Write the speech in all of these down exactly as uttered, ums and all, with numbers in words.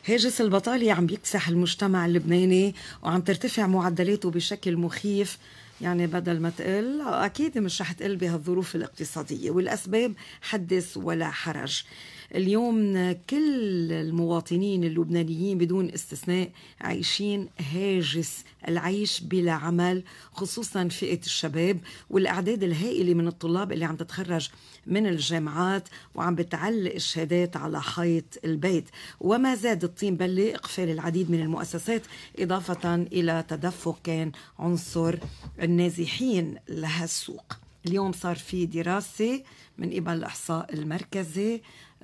هاجس البطالة عم بيكسح المجتمع اللبناني وعم ترتفع معدلاته بشكل مخيف. يعني بدل ما تقل أكيد مش رح تقل بهالظروف الاقتصادية، والأسباب حدث ولا حرج. اليوم كل المواطنين اللبنانيين بدون استثناء عايشين هاجس العيش بلا عمل، خصوصا فئة الشباب والأعداد الهائلة من الطلاب اللي عم تتخرج من الجامعات وعم بتعلق الشهادات على حيط البيت. وما زاد الطين بلة إقفال العديد من المؤسسات، إضافة إلى تدفق كان عنصر النازحين لها السوق. اليوم صار في دراسة من قبل الإحصاء المركزي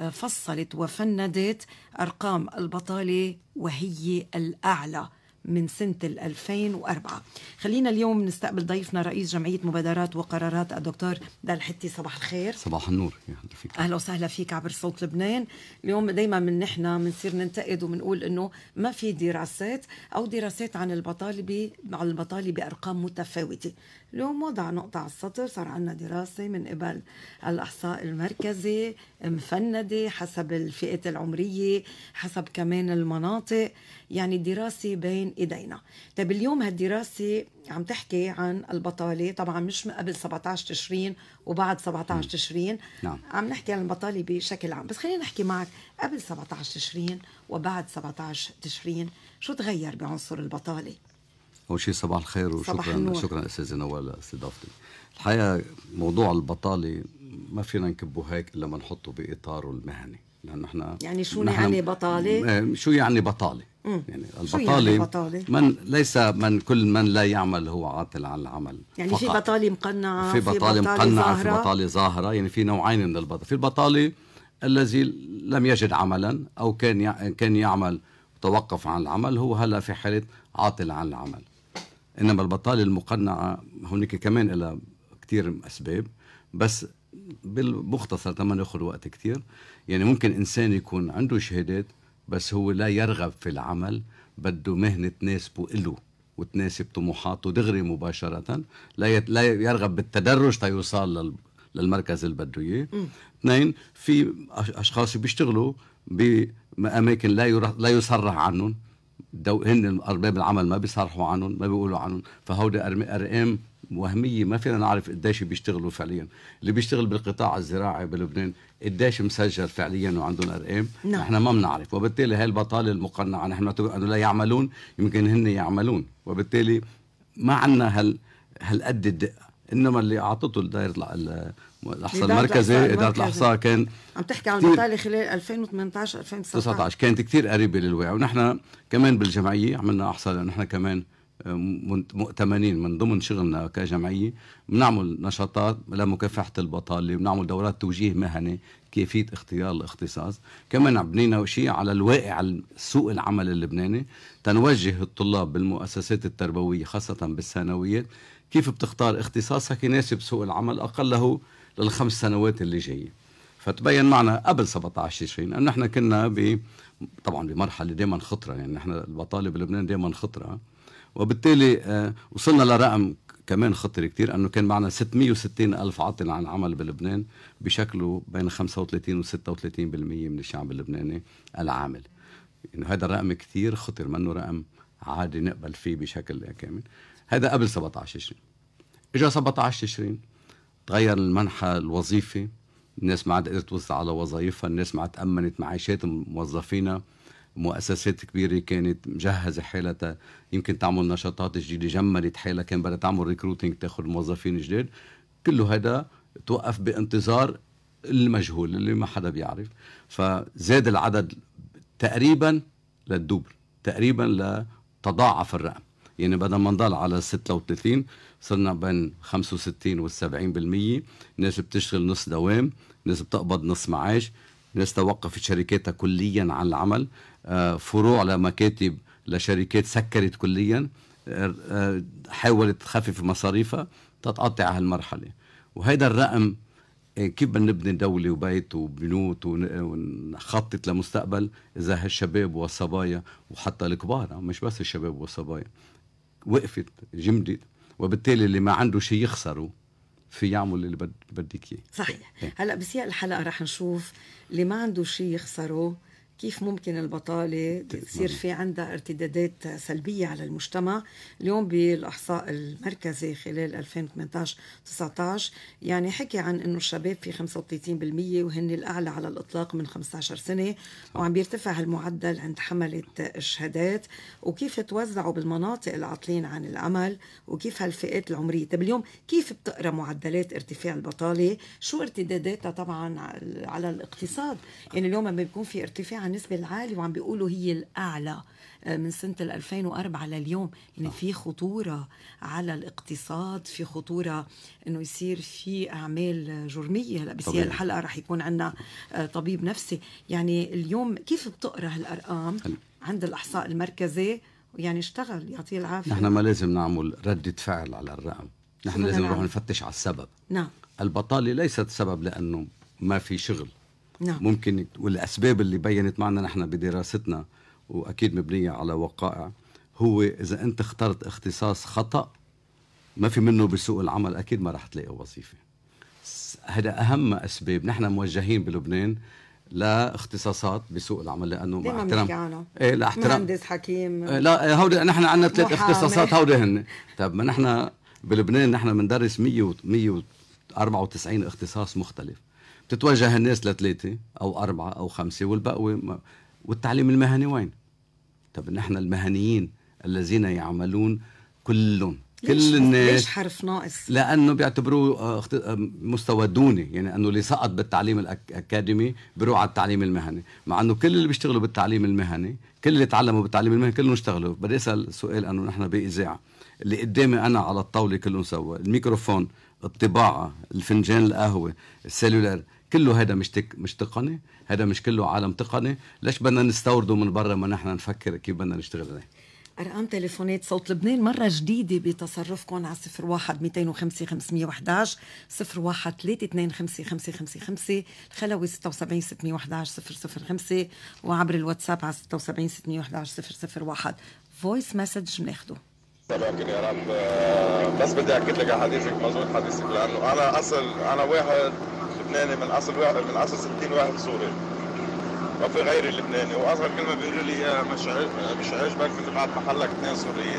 فصلت وفندت أرقام البطالة وهي الأعلى من سنة ألفين وأربعة. خلينا اليوم نستقبل ضيفنا رئيس جمعية مبادرات وقرارات الدكتور دال حتي. صباح الخير. صباح النور. أهلا وسهلا فيك عبر صوت لبنان. اليوم دايما من نحن منصير ننتقد ومنقول إنه ما في دراسات أو دراسات عن البطالة عن البطالة بأرقام متفاوتة. اليوم وضع نقطة على السطر، صار عنا دراسة من قبل الإحصاء المركزي مفندة حسب الفئة العمرية، حسب كمان المناطق، يعني دراسة بين إيدينا. طيب اليوم هالدراسة عم تحكي عن البطالة، طبعا مش من قبل سبعة عشر تشرين وبعد سبعة عشر تشرين. نعم. عم نحكي عن البطالة بشكل عام، بس خلينا نحكي معك قبل سبعة عشر تشرين وبعد سبعة عشر تشرين، شو تغير بعنصر البطالة؟ أول شيء صباح الخير وشكرا شكرا أستاذ نوال لاستضافتي. الحقيقة موضوع البطالة ما فينا نكبه هيك إلا ما نحطه بإطاره المهني، لأنه احنا يعني شو يعني بطالة؟ شو يعني بطالة؟ مم. يعني البطالة يعني بطالة؟ من ليس من كل من لا يعمل هو عاطل عن العمل. يعني فقط. في بطالة مقنعة، في بطالة مقنعة، في بطالة ظاهرة. يعني في نوعين من البطالة. في البطالة الذي لم يجد عملا أو كان كان يعمل وتوقف عن العمل، هو هلا في حالة عاطل عن العمل. إنما البطالة المقنعة هناك كمان لها كتير أسباب، بس بالمختصر تما ناخذ وقت كتير. يعني ممكن إنسان يكون عنده شهادات بس هو لا يرغب في العمل، بده مهنة تناسبه إله وتناسب طموحاته دغري مباشرة، لا لا يرغب بالتدرج تيوصل لل للمركز اللي بده اياه. اثنين، في اشخاص بيشتغلوا باماكن لا لا يصرح عنهم، هن ارباب العمل ما بيصرحوا عنهم، ما بيقولوا عنهم، فهودي ارقام وهميه ما فينا نعرف قديش بيشتغلوا فعليا. اللي بيشتغل بالقطاع الزراعي بلبنان قديش مسجل فعليا وعندهم ارقام؟ نعم. احنا ما بنعرف، وبالتالي هاي البطاله المقنعه نحن نعتبر انه لا يعملون، يمكن هن يعملون، وبالتالي ما عندنا هال هالقد الدقه. انما اللي اعطته دائره الاحصاء المركزي، اداره الاحصاء، كان عم تحكي عن البطاله خلال ألفين وثمانية عشر ألفين وتسعة عشر، كانت كتير قريبه للواقع. ونحن كمان بالجمعيه عملنا احصاء، لانه نحن كمان مؤتمنين من ضمن شغلنا كجمعيه، بنعمل نشاطات لمكافحه البطاله، بنعمل دورات توجيه مهني، كيفيه اختيار الاختصاص. كمان بنينا شيء على الواقع سوق العمل اللبناني، تنوجه الطلاب بالمؤسسات التربويه خاصه بالثانويات كيف بتختار اختصاصك يناسب سوق العمل اقله للخمس سنوات اللي جايه. فتبين معنا قبل سبعة عشر تشرين ان احنا كنا ب طبعا بمرحله دائما خطره، يعني احنا البطاله بلبنان دائما خطره، وبالتالي آه وصلنا لرقم كمان خطر كتير، انه كان معنا ستمية وستين الف عاطل عن العمل بلبنان، بشكله بين خمسة وثلاثين و ستة وثلاثين بالمية من الشعب اللبناني العامل. يعني هذا الرقم كتير خطر، منه رقم عادي نقبل فيه بشكل كامل. هذا قبل سبعة عشر تشرين. اجا سبعة عشر تشرين، تغير المنحى الوظيفي، الناس ما عاد قدرت توزع على وظائفها، الناس ما عاد تأمنت معيشات موظفينها، مؤسسات كبيرة كانت مجهزة حالتها يمكن تعمل نشاطات جديدة، جمدت حالها، كان بدها تعمل ريكروتينج تاخذ موظفين جديد، كله هذا توقف بانتظار المجهول اللي ما حدا بيعرف. فزاد العدد تقريبا للدوبل، تقريبا لتضاعف الرقم. يعني بدل ما نضل على ستة وثلاثين صرنا بين خمسة وستين والسبعين بالمية. ناس بتشتغل نص دوام، ناس بتقبض نص معاش، ناس توقفت شركاتها كليا عن العمل، فروع لمكاتب لشركات سكرت كليا، حاولت تخفف مصاريفها تتقطع هالمرحلة. وهيدا الرقم كيف بدنا نبني دولة وبيت وبنوت ونخطط لمستقبل إذا هالشباب والصبايا وحتى الكبار، مش بس الشباب والصبايا، وقفت جمدت، وبالتالي اللي ما عنده شيء يخسره في يعمل اللي بدك اياه. صحيح. هلا بسياق الحلقة رح نشوف اللي ما عنده شيء يخسره كيف ممكن البطالة تصير في عندها ارتدادات سلبية على المجتمع. اليوم بالإحصاء المركزي خلال ألفين وثمانية عشر تسعة عشر يعني حكي عن أنه الشباب في خمسة وثلاثين بالمئة وهن الأعلى على الإطلاق من خمسة عشر سنة، وعم بيرتفع المعدل عند حملة الشهادات، وكيف توزعوا بالمناطق العاطلين عن العمل، وكيف هالفئات العمرية. طب اليوم كيف بتقرأ معدلات ارتفاع البطالة؟ شو ارتداداتها طبعا على الاقتصاد؟ يعني اليوم لما بيكون في ارتفاع عن النسبة العالية وعم بيقولوا هي الأعلى من سنة ألفين وأربعة لليوم، يعني في خطورة على الاقتصاد، في خطورة انه يصير في اعمال جرمية. هلا بس هي الحلقة رح يكون عندنا طبيب نفسي. يعني اليوم كيف بتقرأ هالأرقام عند الإحصاء المركزي؟ يعني اشتغل يعطيه العافية. نحن ما لازم نعمل ردة فعل على الرقم، نحن لازم نروح نفتش على السبب. نعم. البطالة ليست سبب لأنه ما في شغل. نعم. ممكن، والأسباب اللي بينت معنا نحن بدراستنا وأكيد مبنية على وقائع، هو إذا أنت اخترت اختصاص خطأ ما في منه بسوق العمل أكيد ما رح تلاقي وظيفة. هذا أهم أسباب. نحن موجهين بلبنان لا اختصاصات بسوق العمل، لانه مع احترام ايه لا احترام مهندس حكيم إيه لا هودي نحن عندنا ثلاث اختصاصات هودي هن. طب ما نحن بلبنان نحن بندرس مية وأربعة وتسعين اختصاص مختلف، بتتوجه الناس لثلاثه او اربعه او خمسه والباقي. والتعليم المهني وين؟ طب نحن المهنيين الذين يعملون كلهم كل الناس ليش حرف ناقص؟ لانه بيعتبروه مستوى دوني، يعني انه اللي سقط بالتعليم الاكاديمي بيروح على التعليم المهني، مع انه كل اللي بيشتغلوا بالتعليم المهني، كل اللي تعلموا بالتعليم المهني كلهم اشتغلوا. بدي اسال سؤال، انه نحن باذاعه اللي قدامي انا على الطاوله كلهم سوا، الميكروفون، الطباعه، الفنجان القهوه، السيلولار، كله هذا مش تك مش تقني؟ هذا مش كله عالم تقني؟ ليش بدنا نستورده من برا ما نحن نفكر كيف بدنا نشتغل عليه؟ أرقام تليفونات صوت لبنان مرة جديدة بتصرفكم على صفر واحد مئتين وخمسة خمسمية وإحداعش، صفر واحد ثلاثة اثنين خمسة خمسة خمسة خمسة، الخلوي ستة وسبعين ستمية وإحداعش صفر صفر خمسة، وعبر الواتساب على ستة وسبعين ستمية وإحداعش صفر صفر واحد. فويس مسج بناخده. لكن يا رب بس بدي أكد لك حديثك مزود حديثك، لأنه أنا أصل أنا واحد لبناني من أصل واحد من أصل ستين واحد سوري، وفي غيري اللبناني، واصغر كلمه بيقولوا لي مش مش عاجبك في بعد محلك اثنين سوريين.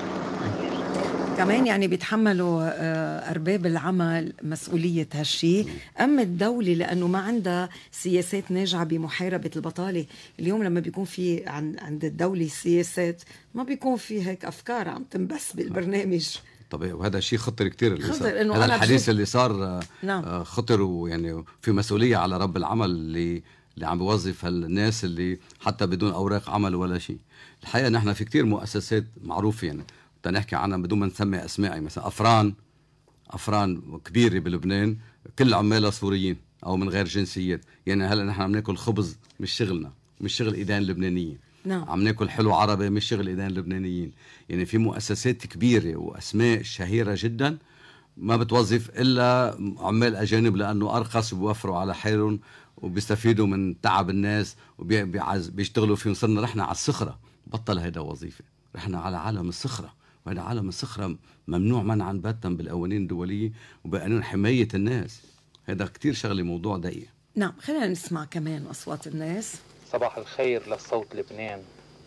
كمان يعني بيتحملوا ارباب العمل مسؤوليه هالشيء، اما الدوله لانه ما عندها سياسات ناجعه بمحاربه البطاله. اليوم لما بيكون في عند الدوله سياسات ما بيكون في هيك افكار عم تنبث بالبرنامج. طبيعي، وهذا شيء خطر كتير. خطر انه هذا الحديث اللي صار نعم. خطر، ويعني في مسؤوليه على رب العمل اللي اللي عم بيوظف هالناس اللي حتى بدون اوراق عمل ولا شيء. الحقيقه نحن في كتير مؤسسات معروفه يعني تنحكي عنها بدون ما نسمي اسماء، مثلا افران افران كبيره بلبنان كل عمالها سوريين او من غير جنسيات. يعني هلا نحن عم ناكل خبز مش شغلنا، مش شغل ايدين لبنانيه. نعم. عم ناكل حلو عربي مش شغل ايدين لبنانيين. يعني في مؤسسات كبيره واسماء شهيره جدا ما بتوظف الا عمال اجانب لانه ارخص وبيوفروا على حالهم وبيستفيدوا من تعب الناس وبيشتغلوا فيهم. صرنا رحنا على الصخرة، بطل هيدا وظيفة، رحنا على عالم الصخرة، وهذا عالم الصخرة ممنوع منعا باتا بالقوانين الدولية وبقانون حماية الناس. هذا كتير شغلي موضوع ضيق. نعم، خلينا نسمع كمان أصوات الناس. صباح الخير لصوت لبنان.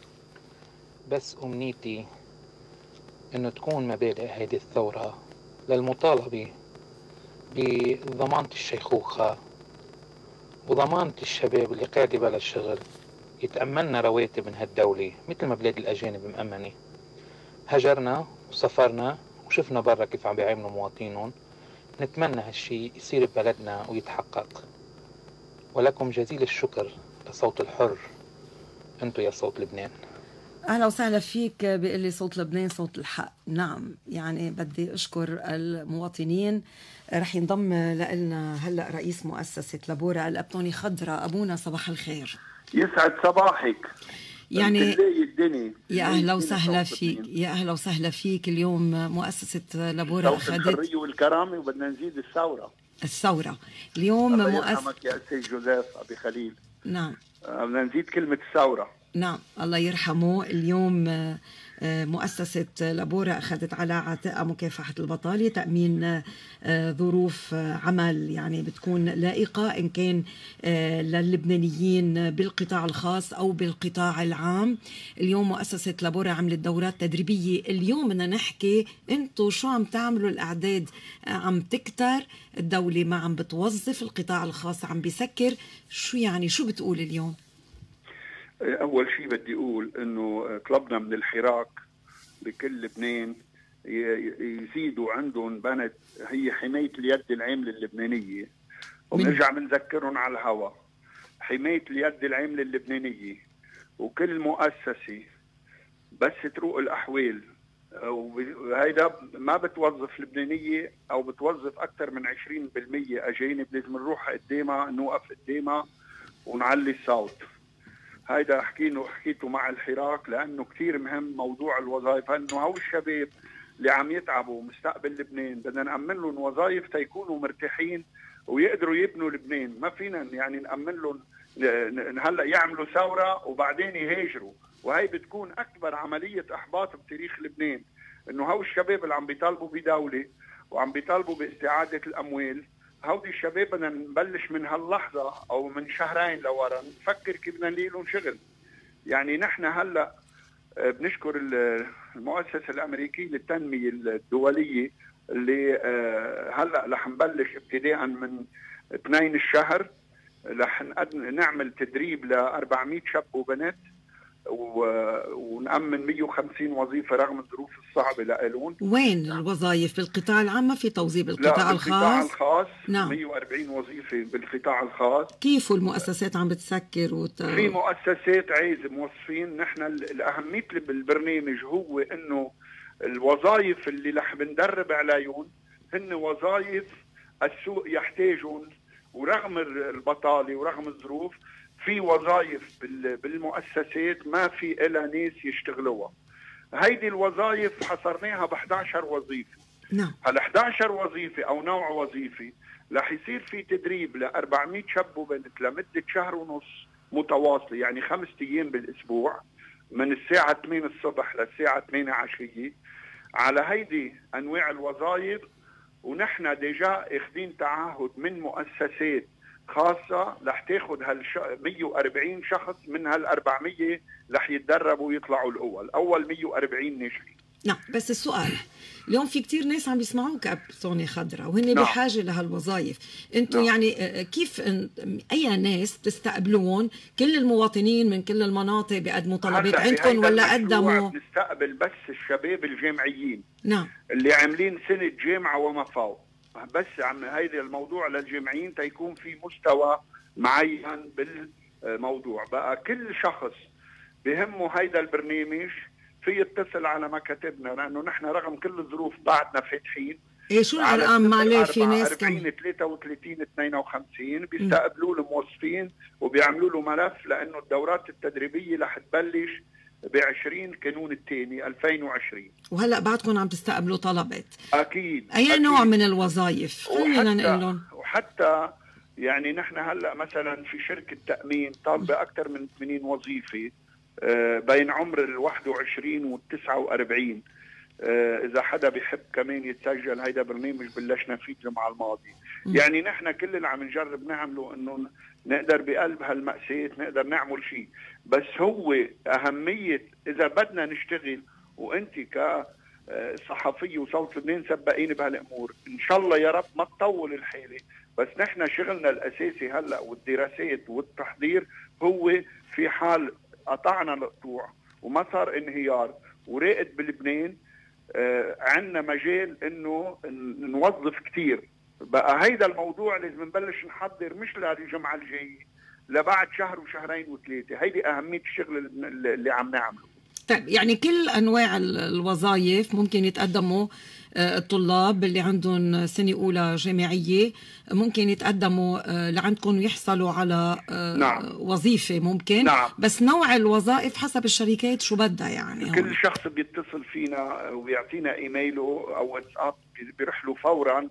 بس أمنيتي إنه تكون مبادئ هذه الثورة للمطالبة بضمانة الشيخوخة وضمانة الشباب اللي قاعدة بلا شغل يتأملنا رواتب من هالدولة مثل ما بلاد الأجانب مأمنة. هجرنا وسافرنا وشفنا برا كيف عم بيعاملوا مواطنين، نتمنى هالشي يصير ببلدنا ويتحقق. ولكم جزيل الشكر لصوت الحر، انتو يا صوت لبنان. أهلا وسهلا فيك. بيقول لي صوت لبنان صوت الحق. نعم، يعني بدي أشكر المواطنين. رح ينضم لنا هلأ رئيس مؤسسة لابورا الأبطوني خضراء. أبونا صباح الخير. يسعد صباحك. يعني الدنيا. يا أهلا وسهلا فيك، يا أهلا وسهلا فيك. اليوم مؤسسة لابورا أخذت الحرية والكرامة وبدنا نزيد الثورة. الثورة اليوم الله مؤسسة يرحمك يا سيد جوزيف أبي خليل. نعم، بدنا نزيد كلمة الثورة. نعم الله يرحمه. اليوم مؤسسة لابورا أخذت على عاتقها مكافحة البطالة، تأمين ظروف عمل يعني بتكون لائقة إن كان للبنانيين بالقطاع الخاص أو بالقطاع العام. اليوم مؤسسة لابورا عملت دورات تدريبية. اليوم بدنا نحكي أنتوا شو عم تعملوا؟ الأعداد عم تكتر، الدولة ما عم بتوظف، القطاع الخاص عم بيسكر، شو يعني شو بتقول اليوم؟ أول شيء بدي أقول إنه طلبنا من الحراك بكل لبنان يزيدوا عندهم بنت هي حماية اليد العاملة اللبنانية، وبنرجع بنذكرهم على الهوا حماية اليد العاملة اللبنانية. وكل مؤسسة بس تروق الأحوال وهيدا ما بتوظف لبنانية أو بتوظف أكثر من عشرين بالمية أجانب، لازم نروح قدامها نوقف قدامها ونعلي الصوت. هيدا حكينه حكيته مع الحراك لأنه كثير مهم موضوع الوظائف، لأنه هو الشباب اللي عم يتعبوا مستقبل لبنان بدنا نأمن لهم وظائف تيكونوا مرتاحين ويقدروا يبنوا لبنان. ما فينا يعني نأمن لهم هلا يعملوا ثورة وبعدين يهاجروا، وهي بتكون أكبر عملية إحباط بتاريخ لبنان. إنه هو الشباب اللي عم بيطالبوا بدولة وعم بيطالبوا باستعادة الأموال، هودي الشباب بدنا نبلش من هاللحظة أو من شهرين لورا نفكر كيف بدنا نلاقي لهم شغل. يعني نحن هلا بنشكر المؤسسة الأمريكية للتنمية الدولية اللي هلا رح نبلش ابتداء من اثنين الشهر رح نعمل تدريب ل أربعمية شاب وبنات ونأمن مية وخمسين وظيفة رغم الظروف الصعبة لهم. وين الوظائف؟ بالقطاع العام؟ ما في توظيف بالقطاع الخاص؟ بالقطاع الخاص نعم. مية وأربعين وظيفة بالقطاع الخاص. كيف المؤسسات عم بتسكر وت... في مؤسسات عايزة موظفين. نحن الأهمية بالبرنامج هو إنه الوظائف اللي رح بندرب عليهم هن وظائف السوق يحتاجون، ورغم البطالة ورغم الظروف في وظائف بالمؤسسات ما في إلا ناس يشتغلوها. هيدي الوظائف حصرناها ب إحدى عشرة وظيفة. نعم. هال إحدى عشرة وظيفة أو نوع وظيفة رح يصير في تدريب ل أربعمية شاب وبنت لمدة شهر ونص متواصلة، يعني خمس أيام بالأسبوع من الساعة ثمانية الصبح للساعة ثمانية عشية على هيدي أنواع الوظائف. ونحن ديجا اخذين تعهد من مؤسسات خاصة رح تاخذ هالش... مية وأربعين شخص من هال أربعمية رح يتدربوا ويطلعوا الأول أول مية وأربعين ناجحين. نعم. بس السؤال اليوم في كتير ناس عم بيسمعوك بسوني خضراء وهن نعم. بحاجة لهالوظائف. انتوا نعم. يعني كيف اي ناس تستقبلون؟ كل المواطنين من كل المناطق بيقدموا طلبات عندكم ولا قدموا؟ نستقبل بس الشباب الجامعيين. نعم. اللي عاملين سنة جامعة وما فوق. بس عم هيدا الموضوع للجامعيين تيكون في مستوى معين بالموضوع. بقى كل شخص بهمه هيدا البرنامج في يتصل على مكاتبنا، لأنه نحن رغم كل الظروف بعدنا فاتحين. ايه شو الأرقام؟ معليه في ناس كم؟ ثلاثة وثلاثين اثنين وخمسين بيستقبلوا الموظفين وبيعملوا له ملف، لأنه الدورات التدريبية رح تبلش بعشرين كانون الثاني ألفين وعشرين. وهلا بعدكم عم تستقبلوا طلبات؟ اكيد. اي أكيد. نوع من الوظائف؟ خلينا نقول لهم. وحتى يعني نحن هلا مثلا في شركه تامين طالبه اكثر من ثمانين وظيفه بين عمر ال واحد وعشرين وال تسعة وأربعين. اذا حدا بيحب كمان يتسجل، هيدا برنامج بلشنا فيه الجمعه الماضيه. يعني نحن كل اللي عم نجرب نعمله انه نقدر بقلب هالمأساة نقدر نعمل شيء. بس هو أهمية إذا بدنا نشتغل، وأنت كصحفي وصوت لبنان سبقين بهالأمور، إن شاء الله يا رب ما تطول الحالة. بس نحن شغلنا الأساسي هلأ والدراسات والتحضير هو في حال قطعنا القطوع وما صار انهيار وراقد بلبنان، آه عندنا مجال إنه نوظف كتير. بقى هيدا الموضوع لازم نبلش نحضر مش للجمعة الجاية، لبعد شهر وشهرين وثلاثة. هيدي أهمية الشغل اللي عم نعمله. طيب يعني كل أنواع الوظائف ممكن يتقدموا الطلاب اللي عندهم سنة أولى جامعية ممكن يتقدموا لعندكم ويحصلوا على نعم. وظيفة ممكن. نعم. بس نوع الوظائف حسب الشركات شو بدها يعني. كل شخص بيتصل فينا ويعطينا إيميله أو واتساب بيروح له فورا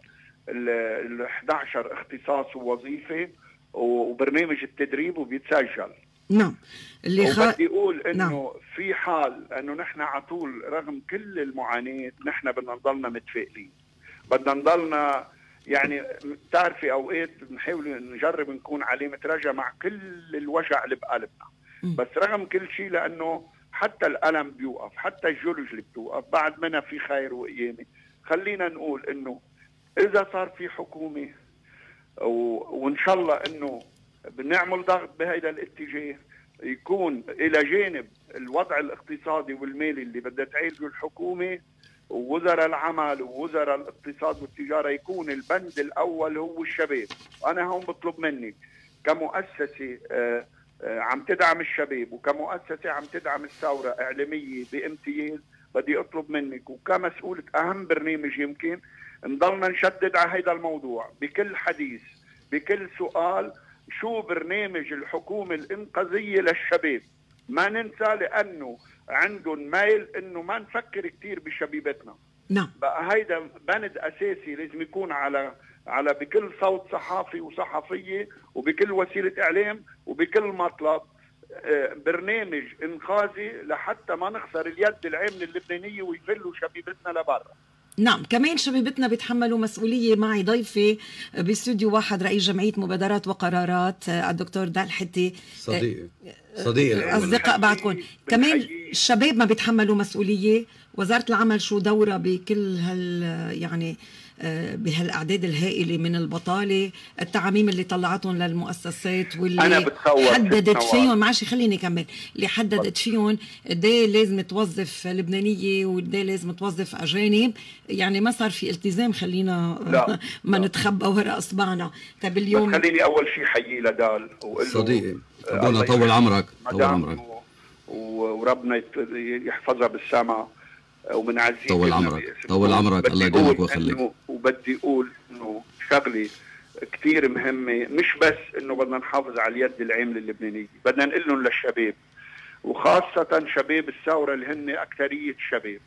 ال إحدى عشر اختصاص ووظيفة وبرنامج التدريب وبيتسجل. نعم. اللي خ... وبدي اقول انه نعم. في حال انه نحن على طول رغم كل المعاناه نحن بدنا نضلنا متفائلين، بدنا نضلنا يعني بتعرفي اوقات بنحاول نجرب نكون علامه رجا مع كل الوجع اللي بقلبنا، بس رغم كل شيء لانه حتى الالم بيوقف، حتى الجلج اللي بتوقف بعد منها في خير وقيامه. خلينا نقول انه اذا صار في حكومه و... وان شاء الله انه بنعمل ضغط بهذا الاتجاه، يكون الى جانب الوضع الاقتصادي والمالي اللي بدها تعالجه الحكومه ووزراء العمل ووزراء الاقتصاد والتجاره، يكون البند الاول هو الشباب. انا هون بطلب منك كمؤسسه آآ آآ عم تدعم الشباب وكمؤسسه عم تدعم الثوره اعلاميه بامتياز، بدي اطلب منك وكمسؤوله اهم برنامج يمكن نضلنا نشدد على هذا الموضوع بكل حديث بكل سؤال. شو برنامج الحكومة الإنقاذية للشباب؟ ما ننسى لأنه عندهم ميل إنه ما نفكر كتير بشبيبتنا. نعم. بقى هيدا بند أساسي لازم يكون على على بكل صوت صحافي وصحفية وبكل وسيلة إعلام وبكل مطلب برنامج إنقاذي لحتى ما نخسر اليد العاملة اللبنانية ويفلوا شبيبتنا لبرا. نعم. كمان شبيبتنا بيتحملوا مسؤولية. معي ضيفي باستوديو واحد رئيس جمعية مبادرات وقرارات الدكتور دال حتي، صديقي صديقي أصدقاء بعضكم. كمان الشباب ما بيتحملوا مسؤولية. وزارة العمل شو دورها بكل هال يعني بهالأعداد الهائلة من البطالة، التعاميم اللي طلعتهم للمؤسسات واللي حددت فيهم، معلش خليني كمل، اللي حددت فيهم قديه لازم توظف لبنانية وقديه لازم توظف أجانب، يعني ما صار في التزام. خلينا لا. ما لا. نتخبى وراء أصبعنا. طيب اليوم خليني أول شيء حيي لدال وقل له صديقي أبونا طول عمرك طول عمرك وربنا يحفظها بالسماء وبنعزيك. طول عمرك طول عمرك الله يديمك ويخليك. وبدي اقول انه شغله كثير مهمه، مش بس انه بدنا نحافظ على اليد العامله اللبنانيه، بدنا نقول لهم للشباب وخاصه شباب الثوره اللي هن اكثريه الشباب،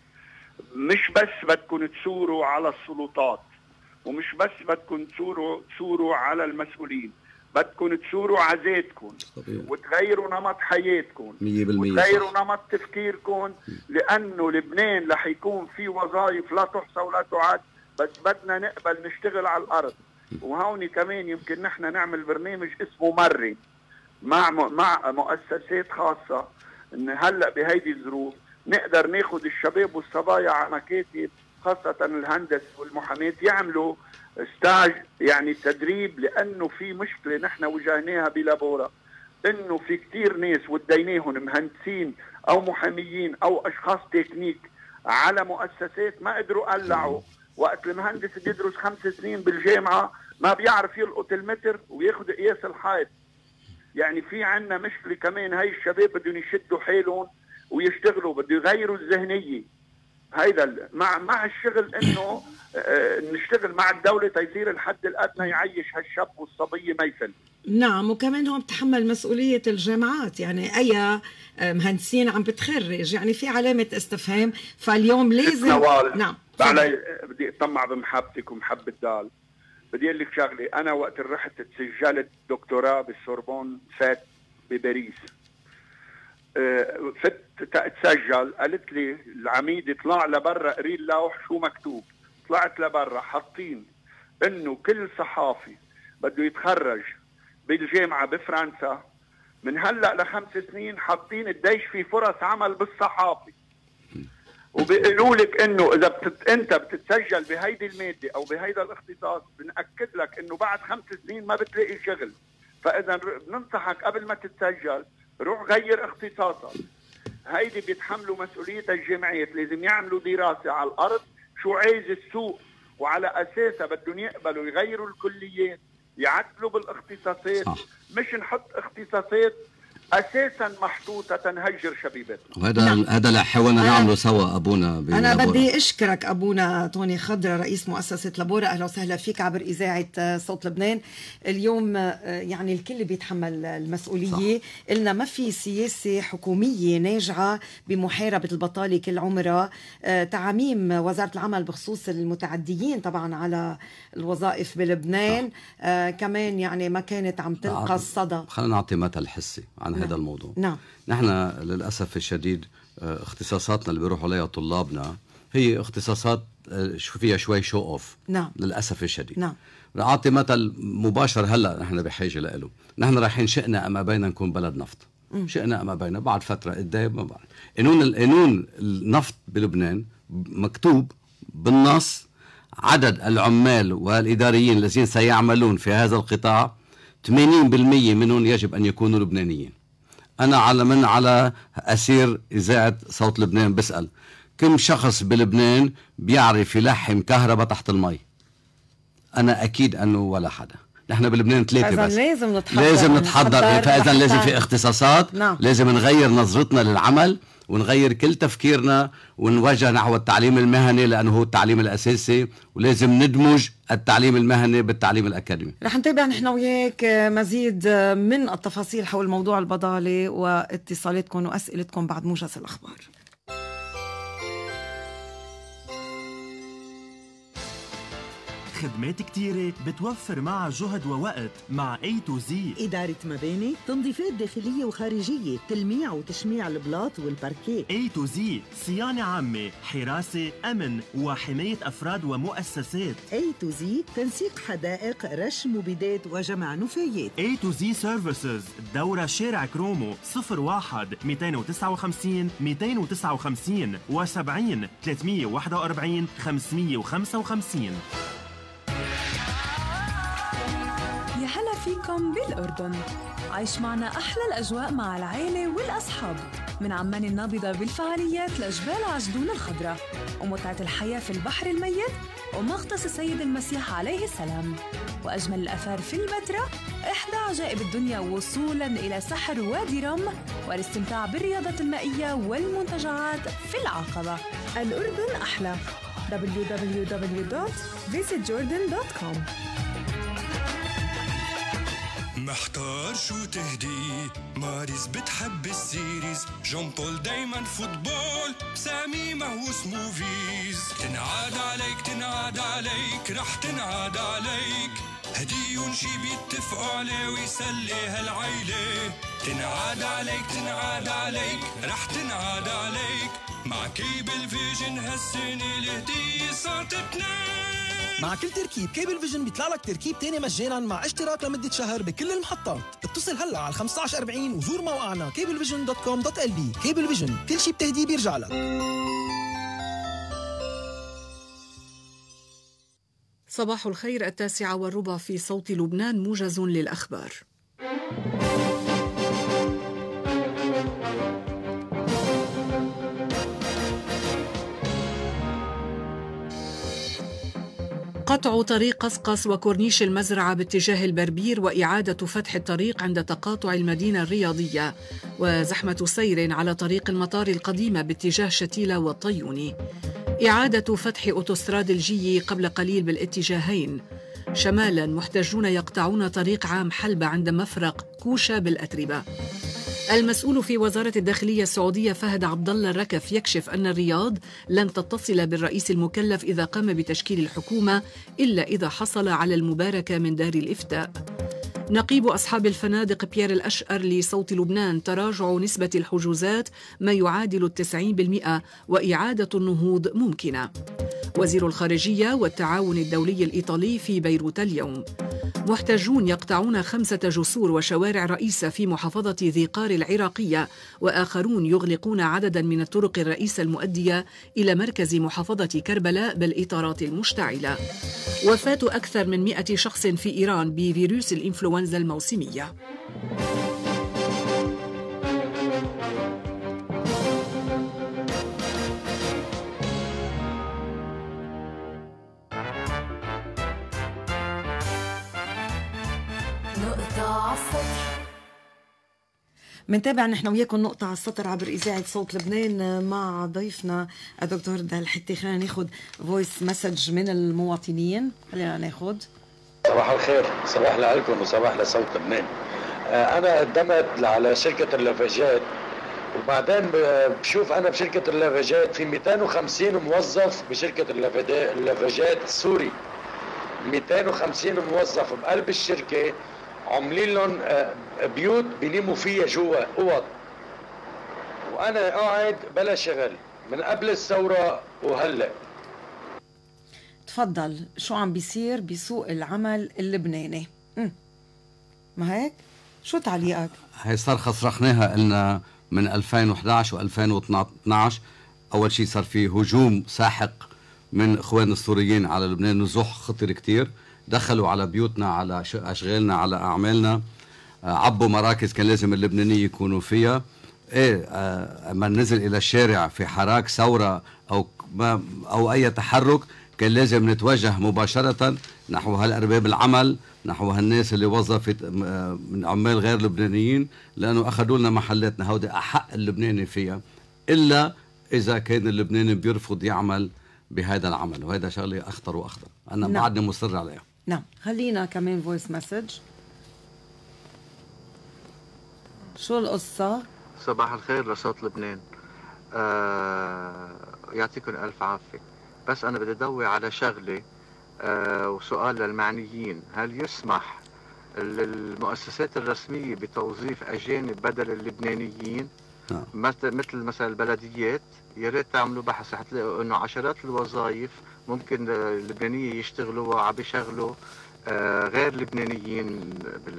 مش بس بدكم تثوروا على السلطات ومش بس بدكم تثوروا تثوروا على المسؤولين، بدكم تثوروا على ذاتكم وتغيروا نمط حياتكم وتغيروا نمط تفكيركم، لانه لبنان رح يكون في وظائف لا تحصى ولا تعد، بس بدنا نقبل نشتغل على الارض. وهون كمان يمكن نحن نعمل برنامج اسمه مرن مع مع مؤسسات خاصه، ان هلا بهيدي الظروف نقدر ناخذ الشباب والصبايا على مكاتب خاصه الهندسه والمحاماه يعملوا ستاج، يعني تدريب، لانه في مشكله نحن واجهناها بلابورا، انه في كتير ناس وديناهم مهندسين او محاميين او اشخاص تكنيك على مؤسسات ما قدروا قلعوا. وقت المهندس بيدرس خمس سنين بالجامعه ما بيعرف يلقط المتر وياخذ قياس الحائط. يعني في عنا مشكله كمان، هاي الشباب بدهم يشدوا حيلهم ويشتغلوا، بده يغيروا الذهنيه. هيدا مع مع الشغل انه آه نشتغل مع الدوله تيصير الحد الادنى يعيش هالشاب والصبيه ما يفل. نعم. وكمان هون بتحمل مسؤوليه الجامعات، يعني اي مهندسين عم بتخرج، يعني في علامه استفهام. فاليوم لازم نعم. بعد بدي اطمع بمحبتك ومحبه دال، بدي اقول لك شغله. انا وقت رحت تسجلت دكتوراه بالسوربون فات بباريس، فت تسجل، قالت لي العميد اطلع لبرا قري اللوح شو مكتوب. طلعت لبرا حاطين انه كل صحافي بده يتخرج بالجامعه بفرنسا من هلا لخمس سنين، حاطين قديش في فرص عمل بالصحافه، وبيقولوا لك انه اذا بتت... انت بتتسجل بهيدي الماده او بهيدا الاختصاص بنأكد لك انه بعد خمس سنين ما بتلاقي شغل. فاذا بننصحك قبل ما تتسجل روح غير اختصاصك. هيدي بيتحملوا مسؤوليتها الجامعات، لازم يعملوا دراسه على الارض شو عايز السوق، وعلى اساسها بدهم يقبلوا يغيروا الكليات، يعدلوا بالاختصاصات. صح. مش نحط اختصاصات اساسا محطوطه تنهجر شبيبتنا. وهذا نعم. هذا اللي حاولنا نعمله سوا ابونا. انا بدي اشكرك ابونا توني خضرة رئيس مؤسسه لابورا، اهلا وسهلا فيك عبر اذاعه صوت لبنان. اليوم يعني الكل بيتحمل المسؤوليه، قلنا ما في سياسه حكوميه ناجعه بمحاربه البطاله كل عمرها. تعاميم وزاره العمل بخصوص المتعديين طبعا على الوظائف بلبنان آه كمان يعني ما كانت عم تلقى الصدى. خلينا نعطي مثل حسي عن نعم. هذا الموضوع. نعم. نحن للأسف الشديد اختصاصاتنا اللي بيروحوا عليها طلابنا هي اختصاصات شو فيها شوي شو اوف. نعم. للأسف الشديد. نعم. أعطي مثل مباشر هلا نحن بحاجة له. نحن رايحين شئنا أما بينا نكون بلد نفط. م. شئنا أما بينا بعد فترة قدام ما بعد. قانون القانون النفط بلبنان مكتوب بالنص عدد العمال والإداريين الذين سيعملون في هذا القطاع ثمانين بالمئة منهم يجب أن يكونوا لبنانيين. أنا على من على أسير إذاعة صوت لبنان بسأل كم شخص بلبنان بيعرف يلحم كهرباء تحت المي؟ أنا أكيد أنه ولا حدا. نحن بلبنان ثلاثة بس. لازم نتحضر. لازم نتحضر. فإذا لازم في اختصاصات. نعم. لازم نغير نظرتنا للعمل ونغير كل تفكيرنا ونوجه نحو التعليم المهني لأنه هو التعليم الأساسي، ولازم ندمج التعليم المهني بالتعليم الأكاديمي. رح نتابع نحن وياك مزيد من التفاصيل حول موضوع البضالة واتصالاتكم وأسئلتكم بعد موجز الأخبار. خدمات كتيرة بتوفر معها جهد ووقت مع A to Z. إدارة مباني، تنظيفات داخلية وخارجية، تلميع وتشميع البلاط والباركيه. A to Z صيانة عامة، حراسة، أمن وحماية أفراد ومؤسسات. A to Z تنسيق حدائق، رش مبيدات وجمع نفايات. A to Z Services الدورة شارع كرومو صفر واحد مئتين وتسعة وخمسين مئتين وتسعة وخمسين وسبعين ثلاثمئة وواحد وأربعين خمسمئة وخمسة وخمسين. يا هلا فيكم بالأردن. عيش معنا أحلى الأجواء مع العائلة والأصحاب، من عمان النابضة بالفعاليات لجبال عجدون الخضراء ومتعة الحياة في البحر الميت ومغطس السيد المسيح عليه السلام، وأجمل الآثار في البتراء، إحدى عجائب الدنيا وصولاً إلى سحر وادي رم والاستمتاع بالرياضة المائية والمنتجعات في العقبة. الأردن أحلى. دبليو دبليو دبليو دوت فيزيت جوردن دوت كوم. محتار شو تهدي، ماريز بتحب السيريز، جون بول دايما فوتبول، سامي مهووس موفيز. تنعاد عليك تنعاد عليك رح تنعاد عليك، هديون شي بيتفقوا عليه ويسلي هالعيلة. تنعاد عليك تنعاد عليك رح تنعاد عليك، مع كيبل فيجن هالسنة الهدية صارت اتنين. مع كل تركيب كيبل فيجن بيطلع لك تركيب تاني مجانا مع اشتراك لمدة شهر بكل المحطات. اتصل هلا على خمسة عشر أربعين وزور موقعنا كيبل فيجن دوت كوم دوت إل بي. كيبل فيجن، كل شي بتهديه بيرجع لك. صباح الخير. التاسعة والربع في صوت لبنان، موجز للأخبار. قطع طريق قصقص وكورنيش المزرعة باتجاه البربير وإعادة فتح الطريق عند تقاطع المدينة الرياضية، وزحمة سير على طريق المطار القديمة باتجاه شتيلة والطيوني. إعادة فتح أوتوستراد الجي قبل قليل بالاتجاهين. شمالا محتجون يقطعون طريق عام حلبة عند مفرق كوشة بالأتربة. المسؤول في وزارة الداخلية السعودية فهد عبد الله الركف يكشف أن الرياض لن تتصل بالرئيس المكلف إذا قام بتشكيل الحكومة إلا إذا حصل على المباركة من دار الإفتاء. نقيب أصحاب الفنادق بيير الأشقر لصوت لبنان: تراجع نسبة الحجوزات ما يعادل التسعين بالمئة وإعادة النهوض ممكنة. وزير الخارجية والتعاون الدولي الإيطالي في بيروت اليوم. محتجون يقطعون خمسة جسور وشوارع رئيسة في محافظة ذي قار العراقية، وآخرون يغلقون عددا من الطرق الرئيسة المؤدية إلى مركز محافظة كربلاء بالإطارات المشتعلة. وفاة أكثر من مئة شخص في إيران بفيروس الإنفلونزا الموسمية. منتابع نحن وياكم نقطة على السطر عبر إذاعة صوت لبنان مع ضيفنا الدكتور دال حتي. خلينا ناخذ فويس مسج من المواطنين. خلينا ناخذ. صباح الخير، صباح لكم وصباح لصوت لبنان. أنا قدمت على شركة اللافاجات، وبعدين بشوف أنا بشركة اللافاجات في مئتين وخمسين موظف بشركة اللافاجات السوري، مئتين وخمسين موظف بقلب الشركة عاملين لهم بيوت بيناموا فيها جوا اوض، وانا قاعد بلا شغل من قبل الثوره وهلا. تفضل، شو عم بيصير بسوق العمل اللبناني؟ م. ما هيك؟ شو تعليقك؟ هي صرخة صرخناها قلنا من ألفين وإحدى عشر وألفين واثنعش. أول شيء صار في هجوم ساحق من إخوان السوريين على لبنان، نزوح خطر كتير، دخلوا على بيوتنا، على أشغالنا، على أعمالنا، عبوا مراكز كان لازم اللبنانيين يكونوا فيها. إيه أما نزل إلى الشارع في حراك ثورة أو ما أو أي تحرك كان لازم نتوجه مباشرة نحو هالأرباب العمل، نحو هالناس اللي وظفت من عمال غير لبنانيين، لأنه أخذوا لنا محلاتنا، هودي أحق اللبناني فيها، إلا إذا كان اللبناني بيرفض يعمل بهذا العمل، وهذا شغلة أخطر وأخطر. أنا نعم. بعدني مصر عليها. نعم، خلينا كمان فويس مسج. شو القصة؟ صباح الخير لصوت لبنان. آه يعطيكم ألف عافية. بس أنا بدي أدوي على شغلة آه وسؤال للمعنيين. هل يسمح للمؤسسات الرسمية بتوظيف أجانب بدل اللبنانيين؟ نعم. مثل مثلا البلديات، يا ريت تعملوا بحث حتلاقوا إنه عشرات الوظائف ممكن اللبنانيين يشتغلوا عم بيشغلوا آه غير لبنانيين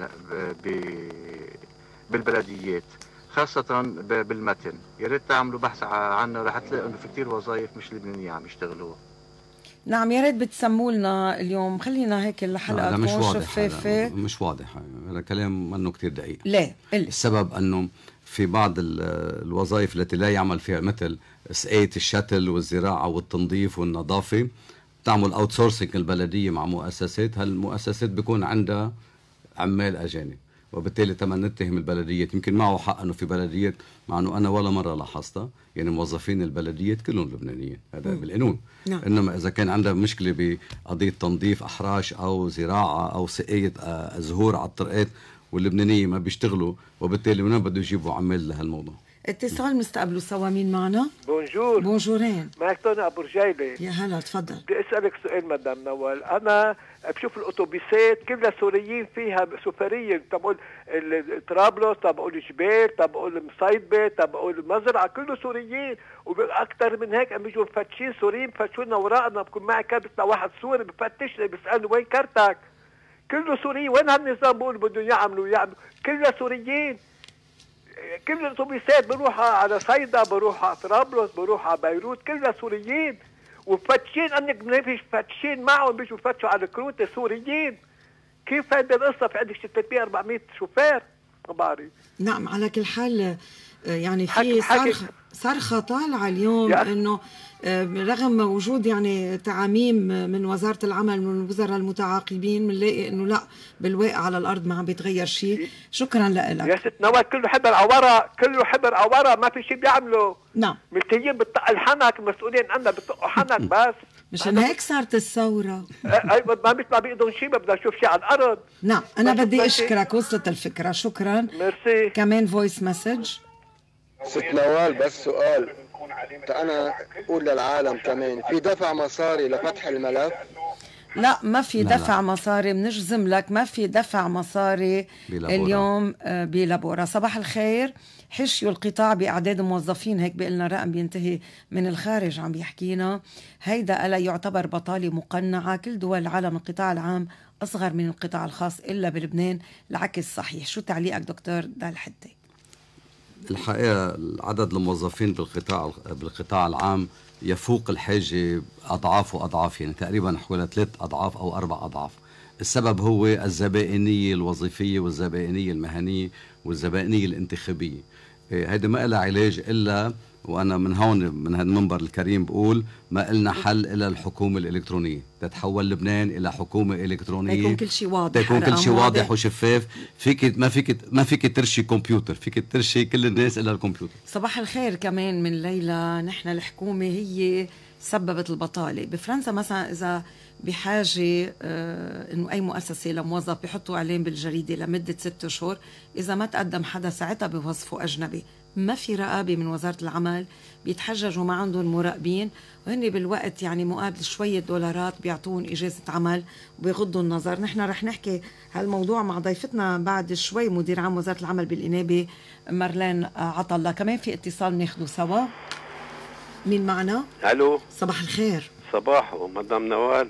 بالبلديات، خاصة بالمتن. يا ريت تعملوا بحث عنه، رح تلاقوا انه في كثير وظائف مش لبنانية عم يشتغلوها. نعم، يا ريت بتسموا لنا اليوم، خلينا هيك الحلقة تكون شفافة. مش واضح، هذا كلام منه كثير دقيق. ليه؟ قلي. السبب انه في بعض الوظائف التي لا يعمل فيها، مثل سقاية الشتل والزراعة والتنظيف والنظافة، تعمل اوت سورسنج البلدية مع مؤسسات، هالمؤسسات بيكون عندها عمال اجانب، وبالتالي تم نتهم البلديات. يمكن معه حق انه في بلديات، مع انه انا ولا مره لاحظتها، يعني موظفين البلديات كلهم لبنانيين، هذا بالقانون. نعم. انما اذا كان عندها مشكله بقضيه تنظيف احراش او زراعه او سقايه زهور على الطرقات واللبنانيه ما بيشتغلوا، وبالتالي من بده يجيبوا عمال لهالموضوع. اتصال مستقبله سوا، مين معنا؟ بونجور. بونجورين. معك توني ابو رجيله. يا هلا، تفضل. بدي اسالك سؤال مدام نوال. انا بشوف الاتوبيسات كلها سوريين فيها، سفريه، تبقول طرابلس، تبقول جبال، تبقول مصيبه، تبقول المزرعه، كله سوريين، واكثر من هيك عم بيجوا مفتشين سوريين بفتشونا وراءنا، بكون معي كارت واحد سوري بفتشني بيسالني وين كارتك؟ كله سوري. وين هالنظام بقول بدهم يعملوا يعملوا كلها سوريين. كل الاتوبيسات بروح على صيدا، بروح على طرابلس، بروح على بيروت، كلها سوريين، وفتشين انك ما فيش فتشين معهم، بيجوا يفتشوا على الكروت سوريين. كيف هيدي القصه؟ في عندك ثلاثمية أربعمية شوفير. ما بعرف. نعم، على كل حال يعني في صرخه صرخه طالعه اليوم انه رغم وجود يعني تعاميم من وزاره العمل من الوزراء المتعاقبين، بنلاقي انه لا، بالواقع على الارض ما عم بيتغير شيء. شكرا لك يا ست نوال. كله حبر عورة، كله حبر عورة، ما في شيء بيعملوا. نعم، ملتهيين بتطق الحنك، المسؤولين عنا بتطقوا حنك بس. مشان هيك صارت الثورة. اي ما ما بيقدروا شيء، بدنا نشوف شيء على الارض. نعم، انا بدي اشكرك، وصلت الفكرة، شكرا. ميرسي. كمان فويس مسج. ست نوال، بس سؤال، أنا أقول للعالم كمان، في دفع مصاري لفتح الملف؟ لا، ما في لا دفع لا. مصاري، بنجزم لك ما في دفع مصاري بلابورا. اليوم بلابورا. صباح الخير. حشيوا القطاع بأعداد موظفين، هيك بيقلنا رقم بينتهي من الخارج عم بيحكينا. هيدا ألا يعتبر بطالة مقنعة؟ كل دول العالم القطاع العام أصغر من القطاع الخاص، إلا بلبنان العكس صحيح. شو تعليقك دكتور دال حدي؟ الحقيقة عدد الموظفين بالقطاع بالقطاع العام يفوق الحاجة أضعاف وأضعاف، يعني تقريبا حوالي ثلاث أضعاف أو أربع أضعاف. السبب هو الزبائنية الوظيفية والزبائنية المهنية والزبائنية الانتخابية. هيدا ما لها علاج إلا، وأنا من هون من هالمنبر الكريم بقول، ما إلنا حل إلا الحكومة الإلكترونية. تتحول لبنان إلى حكومة إلكترونية، يكون كل شيء واضح، يكون كل شيء واضح وشفاف. فيك ما فيك ما فيك ترشي كمبيوتر، فيك ترشي كل الناس إلا الكمبيوتر. صباح الخير كمان من ليلى. نحن الحكومة هي سببت البطالة بفرنسا. مثلا إذا بحاجة آه إنه أي مؤسسة لموظف بيحطوا إعلان بالجريدة لمدة ست أشهر، إذا ما تقدم حدا ساعتها بوظفوا أجنبي. ما في رقابة من وزارة العمل، بيتحججوا ما عندهم مراقبين، وهن بالوقت يعني مقابل شوية دولارات بيعطون إجازة عمل وبيغضوا النظر. نحن رح نحكي هالموضوع مع ضيفتنا بعد شوي، مدير عام وزارة العمل بالإنابة مارلين عطلة. كمان في اتصال ناخده سوا. مين معنا؟ الو، صباح الخير. صباح مدام نوال.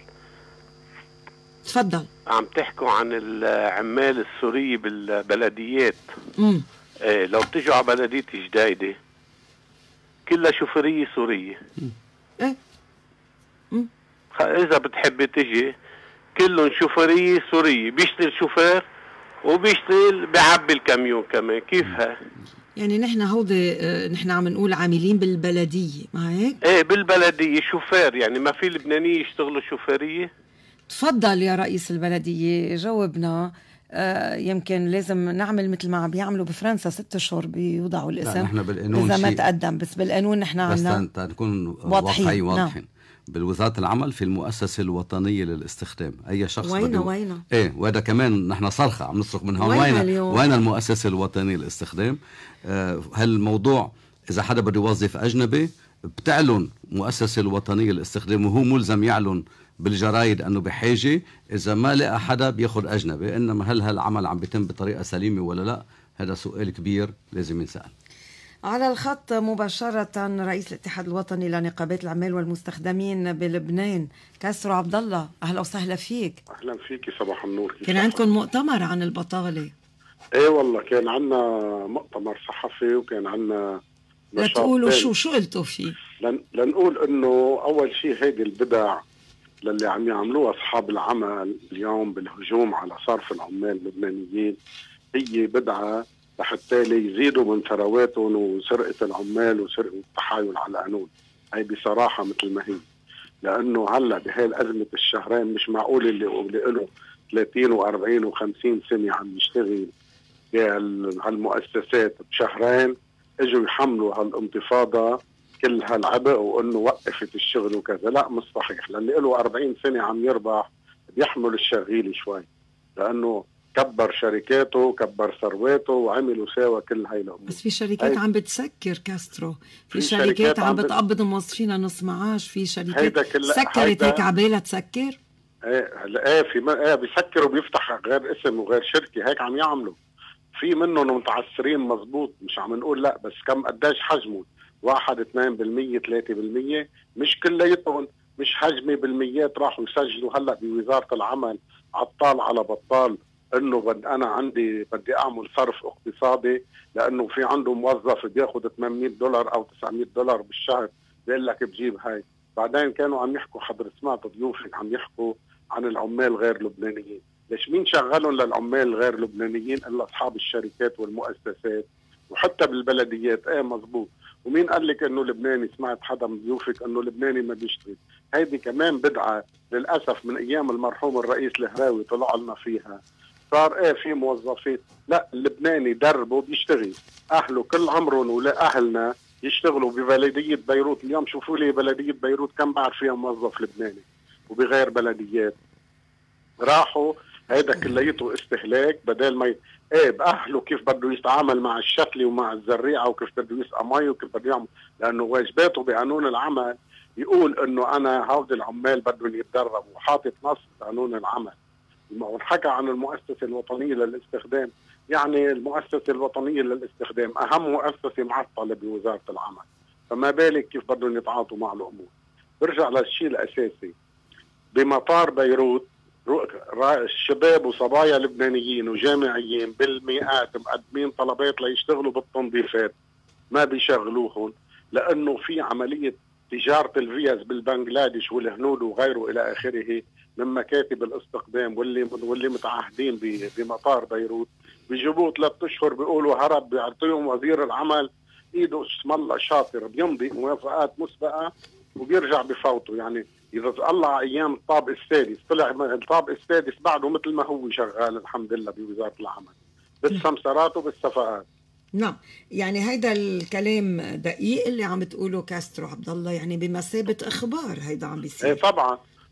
تفضل. عم تحكوا عن العمال السورية بالبلديات. امم ايه، لو بتجوا على بلدية جديدة كلها شوفيرية سورية. ايه امم اذا بتحبي تجي كلهم شوفيرية سورية، بيشتغل شوفير وبيشتغل بيعبي الكاميون كمان. كيف ها؟ يعني نحن هودي نحن عم نقول عاملين بالبلدية، ما هيك؟ ايه بالبلدية شوفير، يعني ما في لبنانية يشتغلوا شوفيرية. تفضل يا رئيس البلدية جاوبنا. آه يمكن لازم نعمل مثل ما عم بيعملوا بفرنسا، ست اشهر بيوضعوا الاسم. نحن بالقانون اذا ما شيء. تقدم، بس بالقانون نحن بس عنا نكون واضحين. واضحين واضحين. نعم. بالوزارة العمل في المؤسسة الوطنية للاستخدام، أي شخص وينه بده وينه إيه، وهذا كمان نحن صرخة عم نصرخ من هون. وين وين وين المؤسسة الوطنية للاستخدام؟ آه هالموضوع إذا حدا بده يوظف أجنبي بتعلن مؤسسة الوطنية للاستخدام، وهو ملزم يعلن بالجرايد أنه بحاجة. إذا ما لقى حدا بياخد أجنبي. إنما هل هالعمل عم بيتم بطريقة سليمة ولا لا؟ هذا سؤال كبير لازم ينسأل. على الخط مباشرة رئيس الاتحاد الوطني لنقابات العمال والمستخدمين بلبنان كاسترو عبد الله، أهلا وسهلا فيك. أهلا فيك، صباح النور. كان عندكم مؤتمر عن البطالة؟ ايه والله كان عندنا مؤتمر صحفي وكان عندنا نشاط. لتقولوا شو شو قلتوا فيه؟ لن لنقول انه اول شيء هيدي البدع للي عم يعملوها اصحاب العمل اليوم بالهجوم على صرف العمال اللبنانيين هي بدعه لحتى يزيدوا من ثرواتهم وسرقه العمال وسرقه التحايل على القانون. هي بصراحه مثل ما هي، لانه هلا بهاي الازمه الشهرين مش معقول اللي له ثلاثين وأربعين وخمسين سنه عم يشتغل هالمؤسسات بشهرين اجوا يحملوا هالانتفاضه كل هالعبء وانه وقفت الشغل وكذا. لا مش صحيح، للي له أربعين سنه عم يربح بيحمل الشغيل شوي، لانه كبر شركاته كبر ثرواته وعملوا سوا كل هاي الامور. بس في شركات عم بتسكر كاسترو، في, في شركات, شركات عم بتقبض موظفينها نص معاش، في شركات سكرت هيك عبالها تسكر. ايه ايه في ايه بيسكروا بيفتح غير اسم وغير شركه، هيك عم يعملوا. في منهم متعثرين مزبوط، مش عم نقول لا، بس كم قديش حجمهم؟ واحد اثنين بالمية ثلاثة بالمية، مش كلياتهم، مش حجمي بالميات راحوا يسجلوا هلا بوزارة العمل عطال على بطال انه بد انا عندي بدي اعمل صرف اقتصادي، لانه في عنده موظف بياخذ ثمانمية دولار او تسعمية دولار بالشهر بيقول لك بجيب هاي. بعدين كانوا عم يحكوا، حضر سمعت ضيوفك عم يحكوا عن العمال غير لبنانيين. ليش مين شغلهم للعمال غير لبنانيين الا اصحاب الشركات والمؤسسات وحتى بالبلديات. ايه مزبوط. ومين قال لك انه لبناني؟ سمعت حدا من ضيوفك انه لبناني ما بيشتغل. هيدي كمان بدعه للاسف من ايام المرحوم الرئيس الهراوي طلع لنا فيها. صار ايه في موظفين، لا اللبناني دربه بيشتغل، اهله كل عمرهم ولا اهلنا يشتغلوا ببلديه بيروت. اليوم شوفوا لي بلديه بيروت كم بعد فيها موظف لبناني، وبغير بلديات راحوا. هيدا كليته استهلاك بدل ما ي... ايه باهله كيف بده يتعامل مع الشتلي ومع الزريعه وكيف بده يسقى مي وكيف بده يعمل، لانه واجباته بقانون العمل يقول انه انا هودي العمال بدهم يتدربوا وحاطط نص قانون العمل. ونحكى عن المؤسسه الوطنيه للاستخدام، يعني المؤسسه الوطنيه للاستخدام اهم مؤسسه معطله بوزاره العمل، فما بالك كيف بدهم يتعاطوا مع الامور. برجع للشيء الاساسي، بمطار بيروت الشباب وصبايا لبنانيين وجامعيين بالمئات مقدمين طلبات ليشتغلوا بالتنظيفات، ما بيشغلوهم لانه في عمليه تجاره الفيز بالبنغلاديش والهنود وغيره الى اخره من مكاتب الاستقدام واللي واللي متعهدين بمطار بيروت. بيجيبوه ثلاث اشهر بيقولوا هرب، بيعطيهم وزير العمل ايده اسم الله شاطر بيمضي موافقات مسبقه وبيرجع بفوته. يعني إذا طلع أيام الطابق السادس طلع الطابق السادس بعده مثل ما هو شغال الحمد لله بوزارة العمل بالسمسرات وبالصفقات. نعم، يعني هيدا الكلام دقيق اللي عم تقوله كاسترو عبد الله، يعني بمثابة إخبار هيدا عم بيصير. إيه طبعا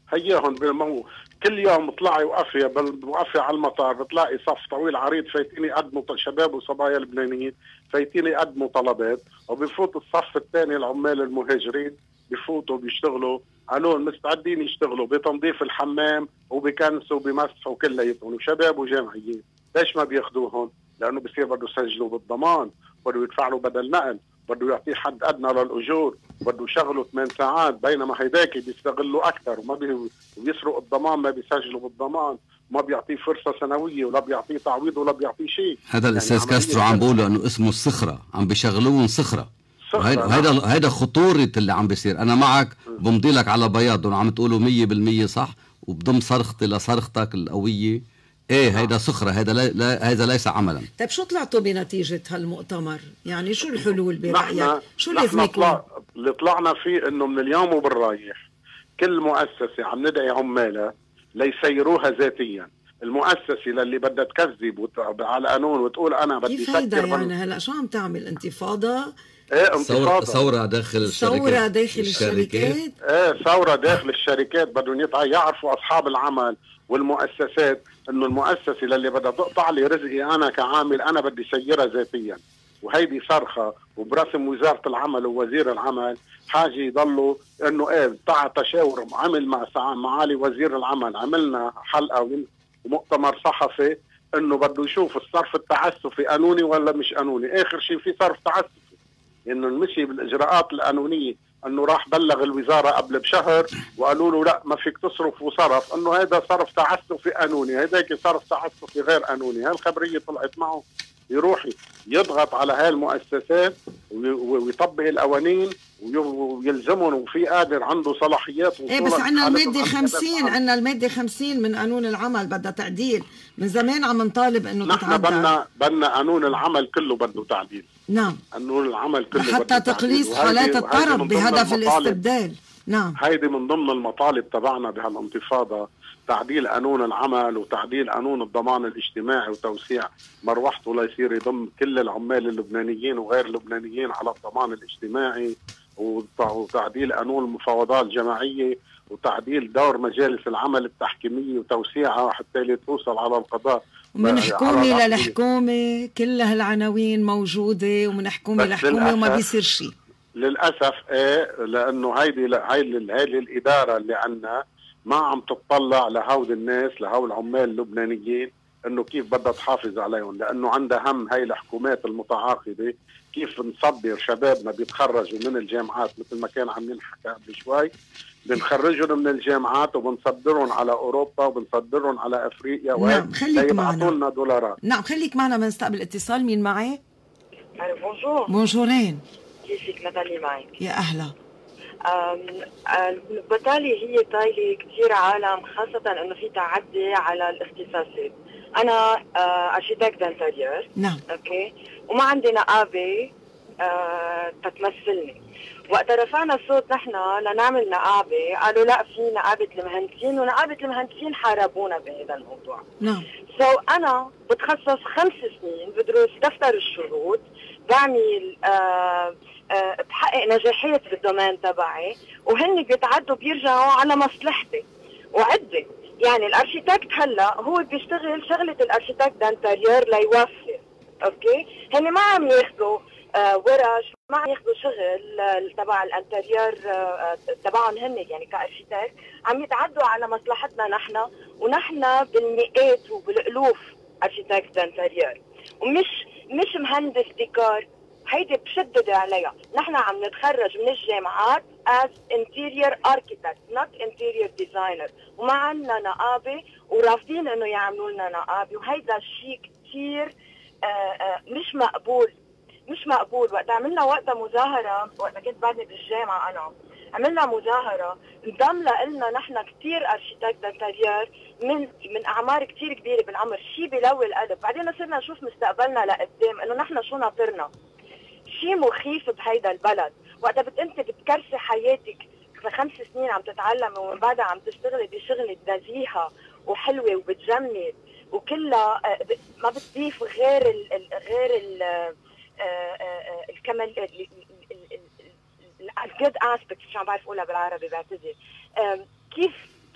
هياهم بالمو كل يوم طلعي وقفي وقفي على المطار بتلاقي صف طويل عريض فايتين يقدموا شباب وصبايا لبنانيين فايتين يقدموا طلبات، وبفوت الصف الثاني العمال المهاجرين بفوتوا بيشتغلوا قالوا مستعدين يشتغلوا بتنظيف الحمام وبكنسوا وبمسحوا كلياتهم وشباب وجامعيين. ليش ما بياخذوهم؟ لانه بصير بده يسجلوا بالضمان، بده يدفع له بدل نقل، بده يعطيه حد ادنى للاجور، بده يشغلوا ثمان ساعات، بينما هيداك بيستغلوا اكثر وما بيسرقوا الضمان، ما بيسجلوا بالضمان، ما بيعطيه فرصه سنويه ولا بيعطيه تعويض ولا بيعطيه شيء. هذا الاستاذ يعني كاسترو عم بقوله انه اسمه الصخره، عم بيشغلوهم صخره. هيدا هيدا خطوره اللي عم بيصير. انا معك بمضي لك على بياض وعم تقولوا مية بالمية صح، وبضم صرختي لصرختك القويه. ايه هيدا صخره، هيدا لا هيدا ليس عملا. طيب شو طلعتوا بنتيجه هالمؤتمر؟ يعني شو الحلول برايك؟ شو لازم يكون؟ اللي طلعنا فيه انه من اليوم وبالرايح كل مؤسسه عم ندعي عمالها ليسيروها ذاتيا. المؤسسه للي بدها تكذب على قانون وتقول انا بدي كيف هيدا يعني؟ هلا شو عم تعمل؟ انتفاضه؟ ايه انتفاضه، ثوره داخل الشركات، ثوره داخل الشركات. ايه ثوره داخل الشركات. بدهم يعرفوا اصحاب العمل والمؤسسات انه المؤسسه للي بدها تقطع لي رزقي انا كعامل انا بدي سيرها ذاتيا، وهيدي صرخه وبرسم وزاره العمل ووزير العمل حاجه يضلوا انه ايه بتاع تشاور عمل مع معالي وزير العمل. عملنا حلقه ومؤتمر صحفي انه بده يشوف الصرف التعسفي قانوني ولا مش قانوني. اخر شيء في صرف تعسفي، انه المشي بالاجراءات القانونيه انه راح بلغ الوزاره قبل بشهر وقالوا له لا ما فيك تصرف وصرف، انه هذا صرف تعسفي قانوني، هذاك صرف تعسفي غير قانوني. هالخبريه طلعت معه يروح يضغط على هاي المؤسسات ويطبق القوانين ويلزمهم، وفي قادر عنده صلاحيات. ايه بس عندنا الماده خمسين، عندنا الماده خمسين من قانون العمل بدها تعديل، من زمان عم نطالب انه تتعدل. نحن بدنا بدنا قانون العمل كله بده تعديل. نعم، قانون العمل كله حتى تقليص حالات الطرد بهدف الاستبدال. نعم، هيدي من ضمن المطالب تبعنا بهالانتفاضه، تعديل قانون العمل وتعديل قانون الضمان الاجتماعي وتوسيع مروحته ليصير يضم كل العمال اللبنانيين وغير اللبنانيين على الضمان الاجتماعي، وتعديل قانون المفاوضات الجماعيه، وتعديل دور مجالس العمل التحكيميه وتوسيعها حتى توصل على القضاء. ومن حكومه للحكومه كل هالعناوين موجوده، ومن حكومه لحكومه وما بيصير شيء للاسف. ايه لانه هيدي هاي هاي الاداره اللي عندنا ما عم تطلع لهود الناس لهول العمال اللبنانيين انه كيف بدها تحافظ عليهم، لانه عندها هم هاي الحكومات المتعاقبه كيف نصبر شبابنا بيتخرجوا من الجامعات مثل ما كان عم ينحكى قبل شوي، بنخرجهم من الجامعات وبنصدرهم على اوروبا وبنصدرهم على افريقيا. نعم خليك معنا. لنا دولارات. نعم خليك معنا بنستقبل اتصال. مين معي؟ بونجور. بونجورين. كيفك نتالي معك؟ يا اهلا. بالتالي هي طايله كثير عالم، خاصه انه في تعدي على الاختصاصات. انا ارشيتكت انتيريور. نعم. اوكي، وما عندي نقابه أه تتمثلني. وقت رفعنا الصوت نحن لنعمل نقابه قالوا لا في نقابه المهندسين، ونقابه المهندسين حاربونا بهذا الموضوع. نعم. سو so انا بتخصص خمس سنين بدرس دفتر الشروط، بعمل أه أه بحقق نجاحية بالدومين تبعي، وهن بيتعدوا بيرجعوا على مصلحتي وعدي. يعني الارشيتكت هلا هو بيشتغل شغله الارشيتكت دانتيريور ليوفر. اوكي، هن ما عم ياخذوا آه ورش، ما عم ياخذوا شغل آه تبع الانتيريور آه تبعهم هن، يعني كارشيتكت عم يتعدوا على مصلحتنا نحن، ونحن بالمئات وبالالوف ارشيتكت دانتيريور، ومش مش مهندس ديكور. هيدي بشدد عليها. نحن عم نتخرج من الجامعات as interior architect not interior designer، وما عندنا نقابه ورافضين انه يعملوا لنا نقابه، وهيدا الشيء كثير مش مقبول مش مقبول. وقت عملنا وقتها مظاهره، وقت كنت بعدني بالجامعه انا عملنا مظاهره انضم لنا نحن كثير ارشيتكت انتيريور من من اعمار كثير كبيره بالعمر، شيء بلوي القلب. بعدين صرنا نشوف مستقبلنا لقدام انه نحن شو ناطرنا. شيء مخيف بهيدا البلد. وقتها بت انت بتكرسي حياتك لخمس سنين عم تتعلمي، ومن بعدها عم تشتغلي بشغله نزيهه وحلوه وبتجمد وكلها ما بتضيف غير ال غير ال الكمال الجود اسبكت، مش عم بعرف اقولها بالعربي بعتذر. كيف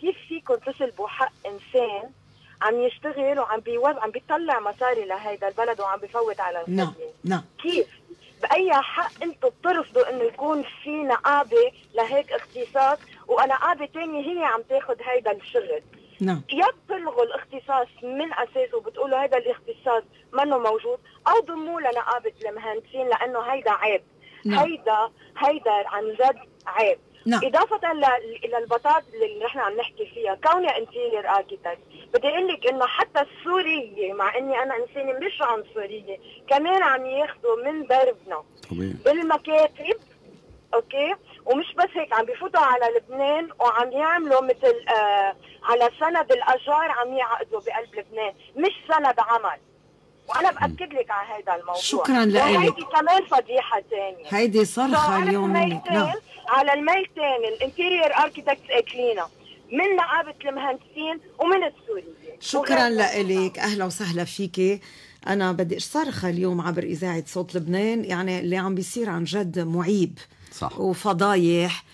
كيف فيكم تسلبوا حق انسان عم يشتغل وعم بيوز عم بيطلع مصاري لهيدا البلد وعم بيفوت على الخدمه؟ نعم نعم. كيف باي حق انتم بترفضوا انه يكون في نقابه لهيك اختصاص ونقابه ثانيه هي عم تاخذ هيدا الشغل؟ نعم. يا بتلغوا الاختصاص من اساسه وبتقولوا هذا الاختصاص منه موجود، او ضموه لنقابه المهندسين لانه هيدا عيب. نعم. هيدا هيدا عن جد عيب. نعم. اضافه الى البطاطا اللي نحن عم نحكي فيها، كوني انتيرير اركيتكت بدي اقول لك انه حتى السوريه، مع اني انا انسانه مش عنصريه، كمان عم ياخذوا من دربنا بالمكاتب. اوكي، ومش بس هيك، عم بيفوتوا على لبنان وعم يعملوا مثل آه على سند الاجار، عم يعقدوا بقلب لبنان، مش سند عمل. وانا باكد لك على هذا الموضوع. شكرا لك. هيدي كمان فضيحه ثانيه، هيدي صرخه اليوم منك. نعم. على الميل ثاني الانتيريور اركيتكت اكلينا من نقابه المهندسين ومن السوريين. شكرا لك، اهلا وسهلا فيكي. انا بدي صرخه اليوم عبر اذاعه صوت لبنان، يعني اللي عم بيصير عن جد معيب. صح. وفضايح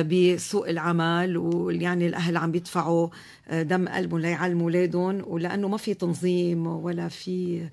بسوق العمل، ويعني الاهل عم بيدفعوا دم قلبهم ليعلموا اولادهم، ولانه ما في تنظيم ولا في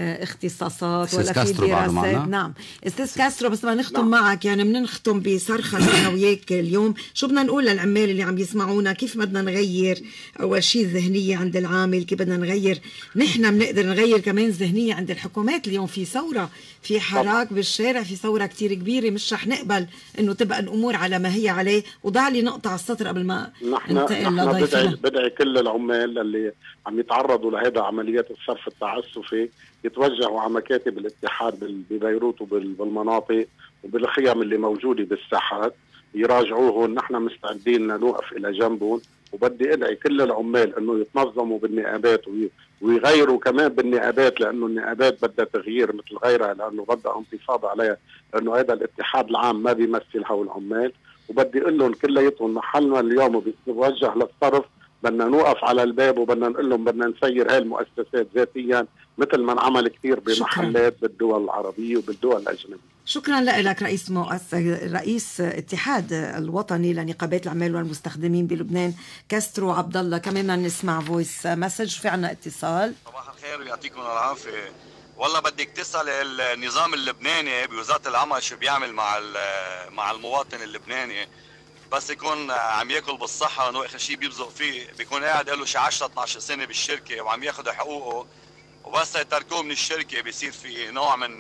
اختصاصات ولا في دراسات. نعم استاذ كاسترو، بس ما نختم نعم. معك، يعني بدنا نختم بصرخه انا وياك اليوم. شو بدنا نقول للعمال اللي عم يسمعونا؟ كيف بدنا نغير اول شيء الذهنيه عند العامل؟ كيف بدنا نغير؟ نحن بنقدر نغير كمان ذهنيه عند الحكومات. اليوم في ثوره، في حراك بالشارع، في ثوره كتير كبيره، مش رح نقبل انه تبقى الامور على ما هي عليه. وضع لي نقطه السطر قبل ما نحن بدعي بدعي كل العمال اللي عم يتعرضوا لهذا عمليات الصرف التعسفي يتوجهوا على مكاتب الاتحاد ببيروت وبالمناطق وبالخيام اللي موجوده بالساحات، يراجعوهم. نحن مستعدين نوقف الى جنبهم، وبدي ادعي كل العمال انه يتنظموا بالنقابات ويغيروا كمان بالنقابات، لانه النقابات بدها تغيير مثل غيرها، لانه بدها انتفاضه عليها، لانه هذا الاتحاد العام ما بيمثل هول العمال. وبدي اقول لهم كلياتهم محلنا اليوم بيتوجه للصرف، بدنا نوقف على الباب وبدنا نقول لهم بدنا نسير هاي المؤسسات ذاتيا مثل ما انعمل كثير بمحلات بالدول العربيه وبالدول الاجنبيه. شكرا لك رئيس مؤسس رئيس اتحاد الوطني لنقابات العمال والمستخدمين بلبنان كاسترو عبد الله. كمان بدنا نسمع فويس مسج. في عنا اتصال. صباح الخير ويعطيكم العافيه. والله بدك تسال النظام اللبناني بوزاره العمل شو بيعمل مع مع المواطن اللبناني، بس يكون عم ياكل بالصحه انه اخر شيء بيبزق فيه، بيكون قاعد له شي عشرة اثنعش سنه بالشركه وعم ياخذ حقوقه، وبس يتركوه من الشركه بيصير في نوع من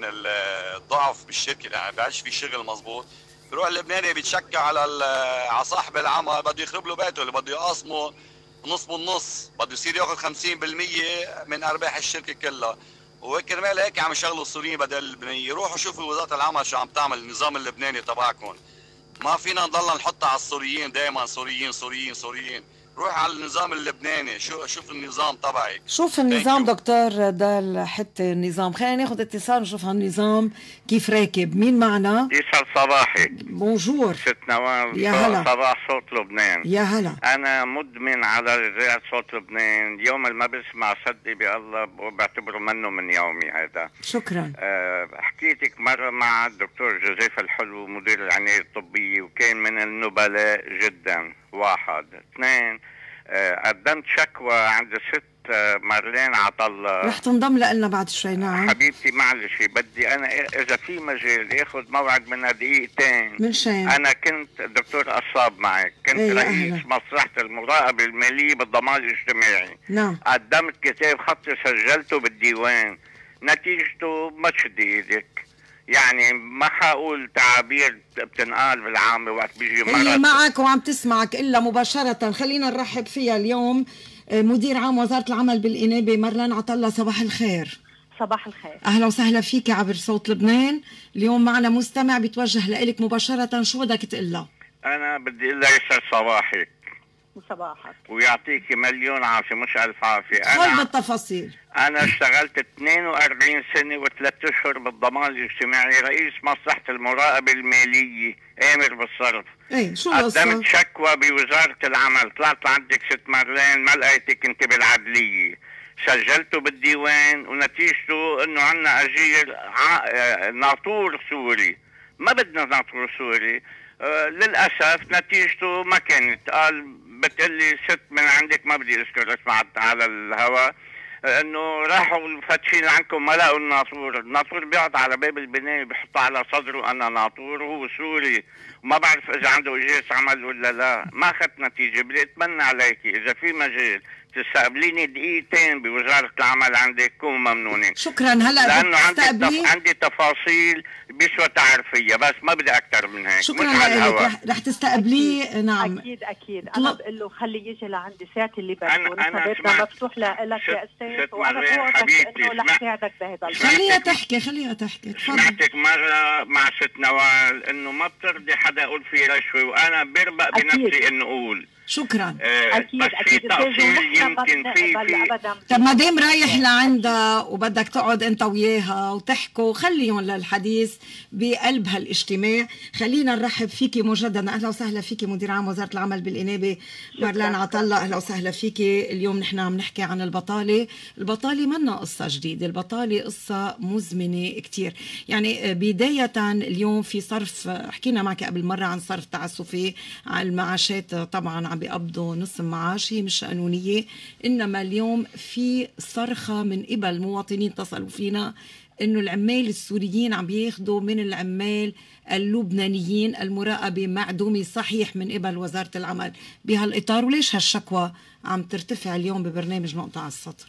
الضعف بالشركه، يعني بيعيش في شغل مزبوط. بيروح اللبناني بيتشكى على على صاحب العمل، بده يخرب له بيته، اللي بده يقاسمه نص بالنص، بده يصير ياخذ خمسين بالمية من ارباح الشركه كلها. وكرمال هيك عم يشغلوا السوريين بدل اللبنانيين. روحوا شوفوا وزاره العمل شو عم تعمل النظام اللبناني تبعكم. ما فينا نضلنا نحطها على السوريين دائما، سوريين سوريين سوريين. روح على النظام اللبناني، شو شوف النظام تبعك. شوف النظام دكتور دال، حتى النظام. خلينا ناخذ اتصال ونشوف هالنظام كيف راكب. مين معنا؟ يسعد صباحك. بونجور ست نوال. يا هلا. صباح صوت لبنان. يا هلا. انا مدمن على اذاعه صوت لبنان، اليوم اللي ما بسمع صدقي بالله بعتبره منه من يومي هذا. شكرا. أه حكيتك مره مع الدكتور جوزيف الحلو مدير العنايه الطبيه، وكان من النبلاء جدا. واحد. اثنين، أه قدمت شكوى عند الست مارلين عطله. رح تنضم لنا بعد شوي. نعم حبيبتي، معلش بدي انا اذا في مجال اخذ موعد من دقيقتين. من شان انا كنت دكتور قصاب معك، كنت ايه رئيس مصلحه المراقبه الماليه بالضمان الاجتماعي. نعم. قدمت كتاب خطي سجلته بالديوان، نتيجته ما تشد ايدك، يعني ما حقول تعابير بتنقال بالعامة وقت بيجي مرض. هي معك وعم تسمعك إلا مباشرة. خلينا نرحب فيها اليوم مدير عام وزارة العمل بالإنابة مارلين عطله. صباح الخير. صباح الخير. أهلا وسهلا فيك عبر صوت لبنان. اليوم معنا مستمع بيتوجه لإلك مباشرة، شو بدك تقلها؟ أنا بدي أقول لها يسعد صباحك وصباحك ويعطيكي مليون عافية، مش ألف عافية. أنا بالتفاصيل. أنا اشتغلت اثنين وأربعين سنة وثلاث أشهر بالضمان الاجتماعي، رئيس مصلحة المراقبة المالية، آمر بالصرف. ايه شو قدمت شكوى بوزارة العمل، طلعت لعندك ست مارلين ما لقيتك انت بالعدلية، سجلته بالديوان ونتيجته انه عنا اجير ع... ناطور سوري. ما بدنا ناطور سوري، آه للاسف نتيجته ما كانت. قال بتقلي ست من عندك ما بدي اذكر اسمها على الهواء، انه راحوا فاتشين عندكم ما لقوا الناطور، الناطور بيقعد على باب البنايه بيحط على صدره انا ناطور وهو سوري وما بعرف اذا عنده اجازه عمل ولا لا. ما اخذت نتيجه. بدي اتمنى عليكي اذا في مجال تستقبليني دقيقتين بوزاره العمل عندك كونوا ممنونين. شكرا. هلا لانه عندي تف... عندي تفاصيل بيسوى تعرفيها بس ما بدي اكثر من هيك. شكرا لك. رح, رح تستقبليه. نعم اكيد اكيد. انا بقول له خلي يجي لعندي ساعه اللي بده. انا بيتنا مفتوح لك يا استاذ وانا بوعدك انه رح ساعدك بهذا الموضوع. خليها تحكي خليها تحكي. سمعتك مره مع ست نوال انه ما بترضي حدا يقول في رشوه وانا بربق بنفسي انه اقول. شكرا. آه اكيد بس اكيد. في تقصير يمكن في في طب ما دام رايح لعندها وبدك تقعد انت وياها وتحكوا خليهم للحديث بقلب هالاجتماع. خلينا نرحب فيكي مجددا. اهلا وسهلا فيكي مدير عام وزاره العمل بالانابه مارلان عطله. اهلا وسهلا فيكي. اليوم نحن عم نحكي عن البطاله. البطاله منا قصه جديده، البطاله قصه مزمنه كتير. يعني بدايه اليوم في صرف، حكينا معك قبل مره عن صرف تعسفي على المعاشات، طبعا عم بيقبضوا نص المعاش، هي مش قانونيه. انما اليوم في صرخه من قبل مواطنين اتصلوا فينا انه العمال السوريين عم بياخذوا من العمال اللبنانيين المراقبه معدومه صحيح من قبل وزاره العمل بهالاطار. وليش هالشكوى عم ترتفع اليوم ببرنامج نقطه على السطر؟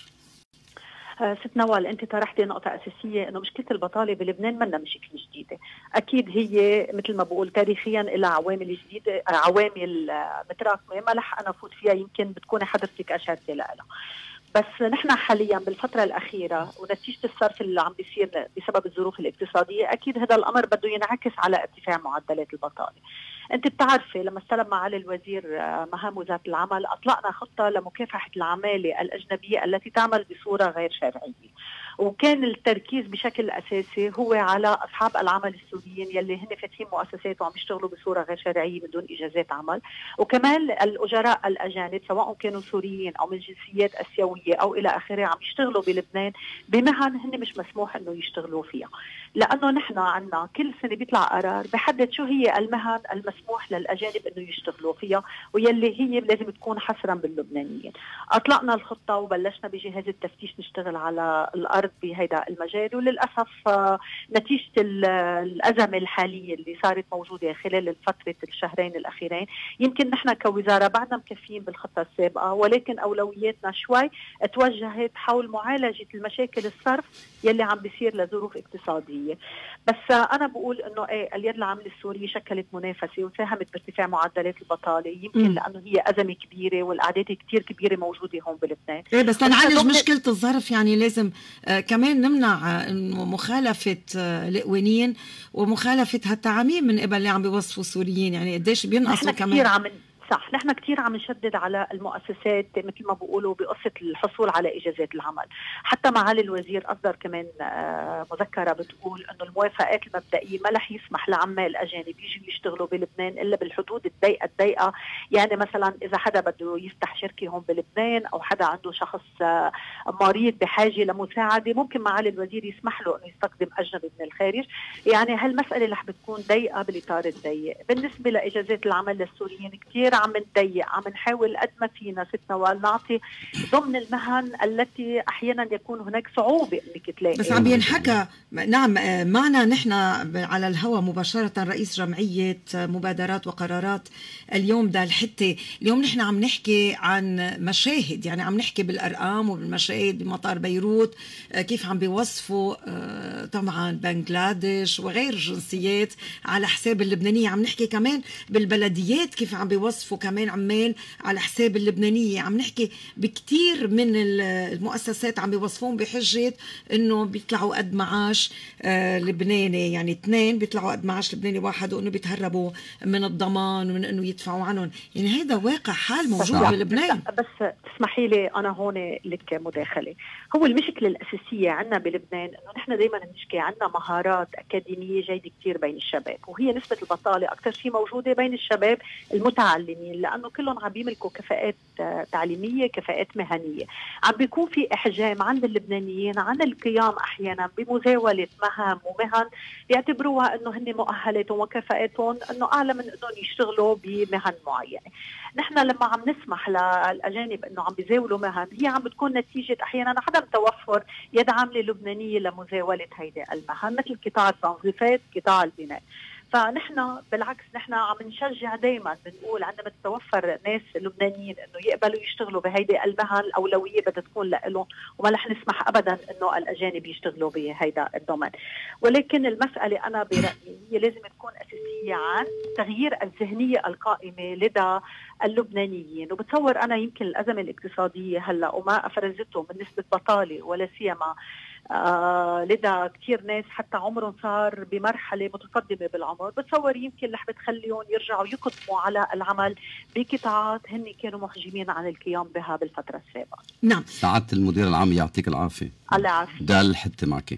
ست نوال انت طرحتي نقطه اساسيه انه مشكله البطاله بلبنان منا مشكله جديده. اكيد هي مثل ما بقول تاريخيا لها عوامل جديده، عوامل متراكمه ما رح انا فوت فيها، يمكن بتكوني حضرتك اشرتي لها. بس نحن حاليا بالفترة الأخيرة ونتيجة الصرف اللي عم بيصير بسبب الظروف الاقتصادية أكيد هذا الأمر بده ينعكس على ارتفاع معدلات البطالة. أنت بتعرفي لما استلم معالي الوزير مهام وزارة العمل أطلقنا خطة لمكافحة العمالة الأجنبية التي تعمل بصورة غير شرعية، وكان التركيز بشكل أساسي هو على أصحاب العمل السوريين يلي هن فاتحين مؤسسات وعم يشتغلوا بصورة غير شرعية بدون إجازات عمل، وكمان الأجراء الأجانب سواء كانوا سوريين أو من جنسيات آسيوية أو إلى آخره عم يشتغلوا بلبنان بمهن هن مش مسموح إنه يشتغلوا فيها. لأنه نحن عنا كل سنة بيطلع قرار بحدد شو هي المهن المسموح للأجانب إنه يشتغلوا فيها واللي هي لازم تكون حصرا باللبنانيين. أطلقنا الخطة وبلشنا بجهاز التفتيش نشتغل على الأرض بهذا المجال، وللأسف نتيجة الأزمة الحالية اللي صارت موجودة خلال الفترة الشهرين الأخيرين يمكن نحن كوزارة بعدنا مكفيين بالخطة السابقة، ولكن أولوياتنا شوي توجهت حول معالجة المشاكل الصرف يلي عم بيصير لظروف اقتصادية. بس أنا بقول إنه إيه اليد العاملة السورية شكلت منافسة وساهمت بارتفاع معدلات البطالة، يمكن م. لأنه هي أزمة كبيرة والأعداد كتير كبيرة موجودة هون بلبنان. إيه بس لنعالج مشكلة الظرف يعني لازم آه كمان نمنع إنه مخالفة آه القوانين ومخالفة هالتعاميم من قبل اللي عم بيوصفوا السوريين، يعني قديش بينقصوا كمان. كتير عم صح، نحن كتير عم نشدد على المؤسسات مثل ما بيقولوا بقصة الحصول على إجازات العمل. حتى معالي الوزير أصدر كمان مذكرة بتقول أنه الموافقات المبدئية ما رح يسمح لعمال أجانب يجوا يشتغلوا بلبنان إلا بالحدود الضيقة الضيقة. يعني مثلا إذا حدا بده يفتح شركة هون بلبنان أو حدا عنده شخص مريض بحاجة لمساعدة ممكن معالي الوزير يسمح له أنه يستخدم أجنبي من الخارج. يعني هالمسألة رح بتكون ضيقة بالإطار الضيق. بالنسبة لإجازات العمل للسوريين كتير عم نضيق، عم نحاول قد ما فينا ست نوال نعطي ضمن المهن التي احيانا يكون هناك صعوبه انك تلاقي. بس عم ينحكى نعم معنا نحن على الهواء مباشره رئيس جمعيه مبادرات وقرارات اليوم ده الحتة. اليوم نحن عم نحكي عن مشاهد، يعني عم نحكي بالارقام وبالمشاهد بمطار بيروت كيف عم بيوصفوا طبعا بنغلاديش وغير جنسيات على حساب اللبنانيه. عم نحكي كمان بالبلديات كيف عم بيوصفوا كمان عمال على حساب اللبنانية. عم نحكي بكتير من المؤسسات عم بيوصفون بحجة انه بيطلعوا قد معاش آه لبناني، يعني اثنين بيطلعوا قد معاش لبناني واحد، وانه بيتهربوا من الضمان ومن انه يدفعوا عنهم. يعني هذا واقع حال موجود بلبنان. بس تسمحي لي انا هون لك مداخلة. هو المشكلة الأساسية عندنا بلبنان انه نحن دائما بنحكي عندنا مهارات أكاديمية جيدة كتير بين الشباب، وهي نسبة البطالة اكثر شيء موجودة بين الشباب المتعلم القادمين، لانه كلهم عم بيملكوا كفاءات تعليميه، كفاءات مهنيه. عم بيكون في احجام عند اللبنانيين عن القيام احيانا بمزاوله مهام ومهن بيعتبروها انه هن مؤهلاتهم وكفاءاتهم انه اعلى من انهم يشتغلوا بمهن معينه. نحن لما عم نسمح للاجانب انه عم بيزاولوا مهن، هي عم بتكون نتيجه احيانا عدم توفر يد عامله لبنانيه لمزاوله هيدي المهن، مثل قطاع التنظيفات، قطاع البناء. فنحن بالعكس نحن عم نشجع دائما، بنقول عندما تتوفر ناس لبنانيين انه يقبلوا يشتغلوا بهيدي المهن، الاولويه بدها تكون لهم، وما رح نسمح ابدا انه الاجانب يشتغلوا بهيدا الضمن. ولكن المساله انا برايي هي لازم تكون اساسيه عن تغيير الذهنيه القائمه لدى اللبنانيين. وبتصور انا يمكن الازمه الاقتصاديه هلا وما افرزته من نسبه بطاله ولا سيما آه لدى كثير ناس حتى عمرهم صار بمرحله متقدمه بالعمر، بتصور يمكن رح بتخليهم يرجعوا يقدموا على العمل بقطاعات هن كانوا محجمين عن القيام بها بالفتره السابقه. نعم. سعاده المدير العام يعطيك العافيه. الله يعافيك. ده الحته معك.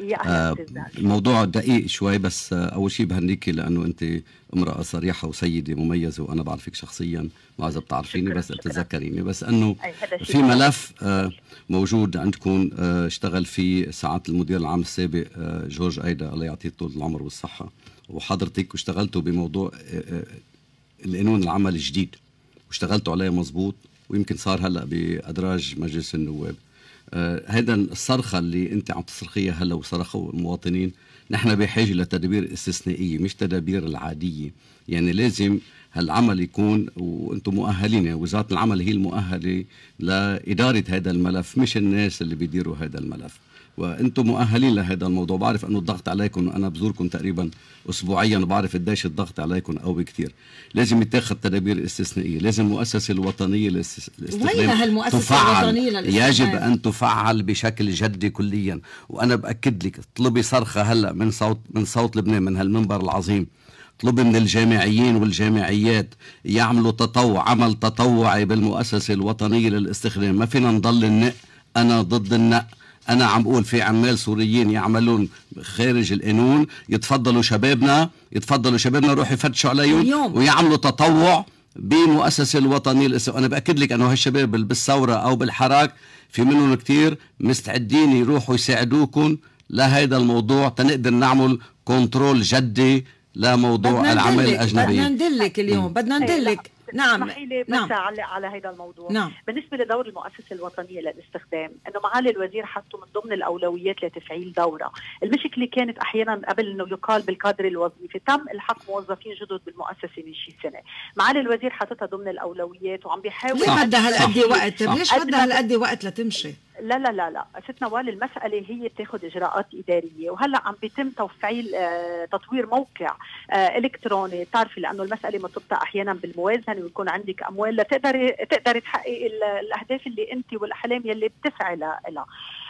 آه الموضوع دقيق شوي، بس آه أول شيء بهنيكي لأنه أنت امرأة صريحة وسيدة مميزة، وأنا بعرفك شخصيا، ما إذا بتعرفيني بس بتتذكريني، بس أنه في ملف آه موجود عندكم آه اشتغل فيه ساعات المدير العام السابق آه جورج أيدا الله يعطيه طول العمر والصحة، وحضرتك واشتغلتوا بموضوع آه آه القانون العمل الجديد واشتغلتوا عليه مزبوط، ويمكن صار هلأ بأدراج مجلس النواب. هذا آه الصرخة اللي انت عم تصرخيها هلا وصرخوا المواطنين، نحن بحاجة لتدابير استثنائية مش تدابير العادية. يعني لازم هالعمل يكون، وانتم مؤهلين، يعني وزارة العمل هي المؤهلة لإدارة هذا الملف مش الناس اللي بيديروا هذا الملف، وانتم مؤهلين لهذا الموضوع. بعرف انه الضغط عليكم، انا بزوركم تقريبا اسبوعيا وبعرف قديش الضغط عليكم قوي كثير. لازم يتاخذ تدابير استثنائيه، لازم المؤسسه الوطنيه للاستخدام تفعل، يجب ان تفعل بشكل جدي كليا. وانا باكد لك اطلبي صرخه هلا من صوت من صوت لبنان، من هالمنبر العظيم، اطلبي من الجامعيين والجامعيات يعملوا تطوع، عمل تطوعي بالمؤسسه الوطنيه للاستخدام. ما فينا نضل النق، انا ضد النق. أنا عم بقول في عمال سوريين يعملون خارج القانون، يتفضلوا شبابنا يتفضلوا شبابنا يروحوا يفتشوا عليهم ويعملوا تطوع بمؤسسة الوطنية للاستخدام. أنا بأكد لك أنه هالشباب بالثورة أو بالحراك في منهم كتير مستعدين يروحوا يساعدوكم لهذا الموضوع، تنقدر نعمل كنترول جدي لموضوع العمل الأجنبي. بدنا ندلك اليوم، بدنا ندلك. نعم اسمحي لي بس نعم. اعلق على هذا الموضوع. نعم. بالنسبه لدور المؤسسه الوطنيه للاستخدام، انه معالي الوزير حطوا من ضمن الاولويات لتفعيل دوره. المشكله كانت احيانا قبل انه يقال بالكادر الوظيفي، تم الحاق موظفين جدد بالمؤسسه من شي سنه. معالي الوزير حطتها ضمن الاولويات وعم بيحاول. ليه بدها هالقد وقت؟ ليش بدها هالقد وقت لتمشي؟ لا لا لا لا ست نوال، المسألة هي بتاخذ إجراءات إدارية، وهلا عم بيتم تفعيل آه تطوير موقع آه إلكتروني. تعرفي لأنه المسألة مرتبطة أحيانا بالموازنة، ويكون عندك أموال لتقدري تقدري تحققي الأهداف اللي أنت والأحلام يلي بتسعي لها.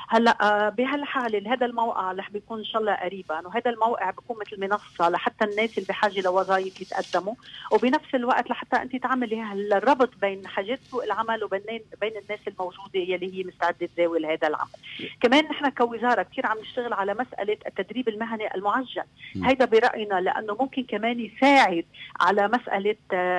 هلا بهالحاله هذا الموقع رح بيكون ان شاء الله قريبا، وهذا الموقع بيكون مثل منصه لحتى الناس اللي بحاجه لوظائف يتقدموا، وبنفس الوقت لحتى انت تعملي الربط بين حاجات سوق العمل وبين بين الناس الموجوده يلي هي مستعده تزاول هذا العمل. كمان نحن كوزاره كثير عم نشتغل على مساله التدريب المهني المعجل، هيدا براينا لانه ممكن كمان يساعد على مساله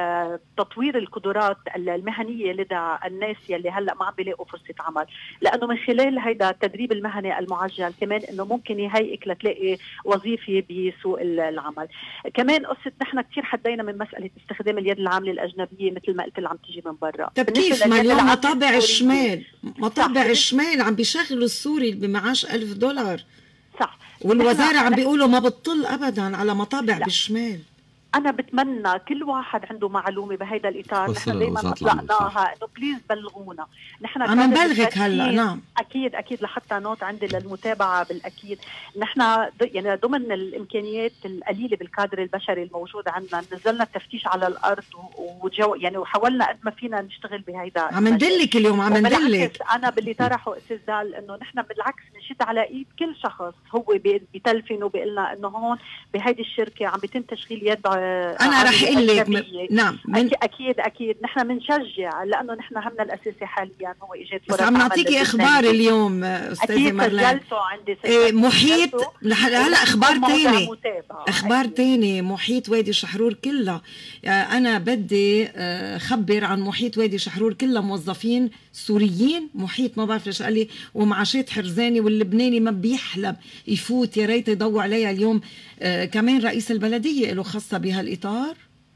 تطوير القدرات المهنيه لدى الناس يلي هلا ما عم بيلاقوا فرصه عمل، لانه من خلال هيدا التدريب المهني المعجل كمان انه ممكن يهيئك لتلاقي وظيفه بسوق العمل. كمان قصه نحن كثير حدينا من مساله استخدام اليد العامله الاجنبيه مثل ما قلت اللي عم تيجي من برا. طب كيف ما اليوم مطابع الشمال مطابع الشمال عم بيشغلوا السوري بمعاش ألف دولار. صح. والوزاره عم بيقولوا ما بتطل ابدا على مطابع لا. بالشمال. أنا بتمنى كل واحد عنده معلومة بهيدا الإطار، نحن دايما أطلقناها إنه بليز بلغونا. نحن عم نبلغك هلا. نعم أكيد أكيد لحتى نوت عندي للمتابعة بالأكيد. نحن يعني ضمن الإمكانيات القليلة بالكادر البشري الموجود عندنا نزلنا التفتيش على الأرض وجو يعني وحاولنا قد ما فينا نشتغل بهيدا. عم ندلك اليوم عم ندلك. أنا باللي طرحه أستاذ دال إنه نحن بالعكس نشد على إيد كل شخص هو بتلفن وبيقلنا إنه هون بهيدي الشركة عم بيتم تشغيل يد انا رح اقول لك م... نعم من... اكيد اكيد نحن بنشجع، لانه نحن همنا الاساسي حاليا هو ايجاد فرص. بس عم نعطيكي اخبار اليوم استاذه مارلين. اكيد سجلته عندي إيه محيط هلا اخبار ثاني اخبار ثاني محيط وادي شحرور كلها. انا بدي خبر عن محيط وادي شحرور كلها موظفين سوريين، محيط ما بعرف ليش قال لي، ومعاشات حرزاني واللبناني ما بيحلم يفوت، يا ريت يضووا عليها اليوم. آه كمان رئيس البلديه له خاصه بهالاطار.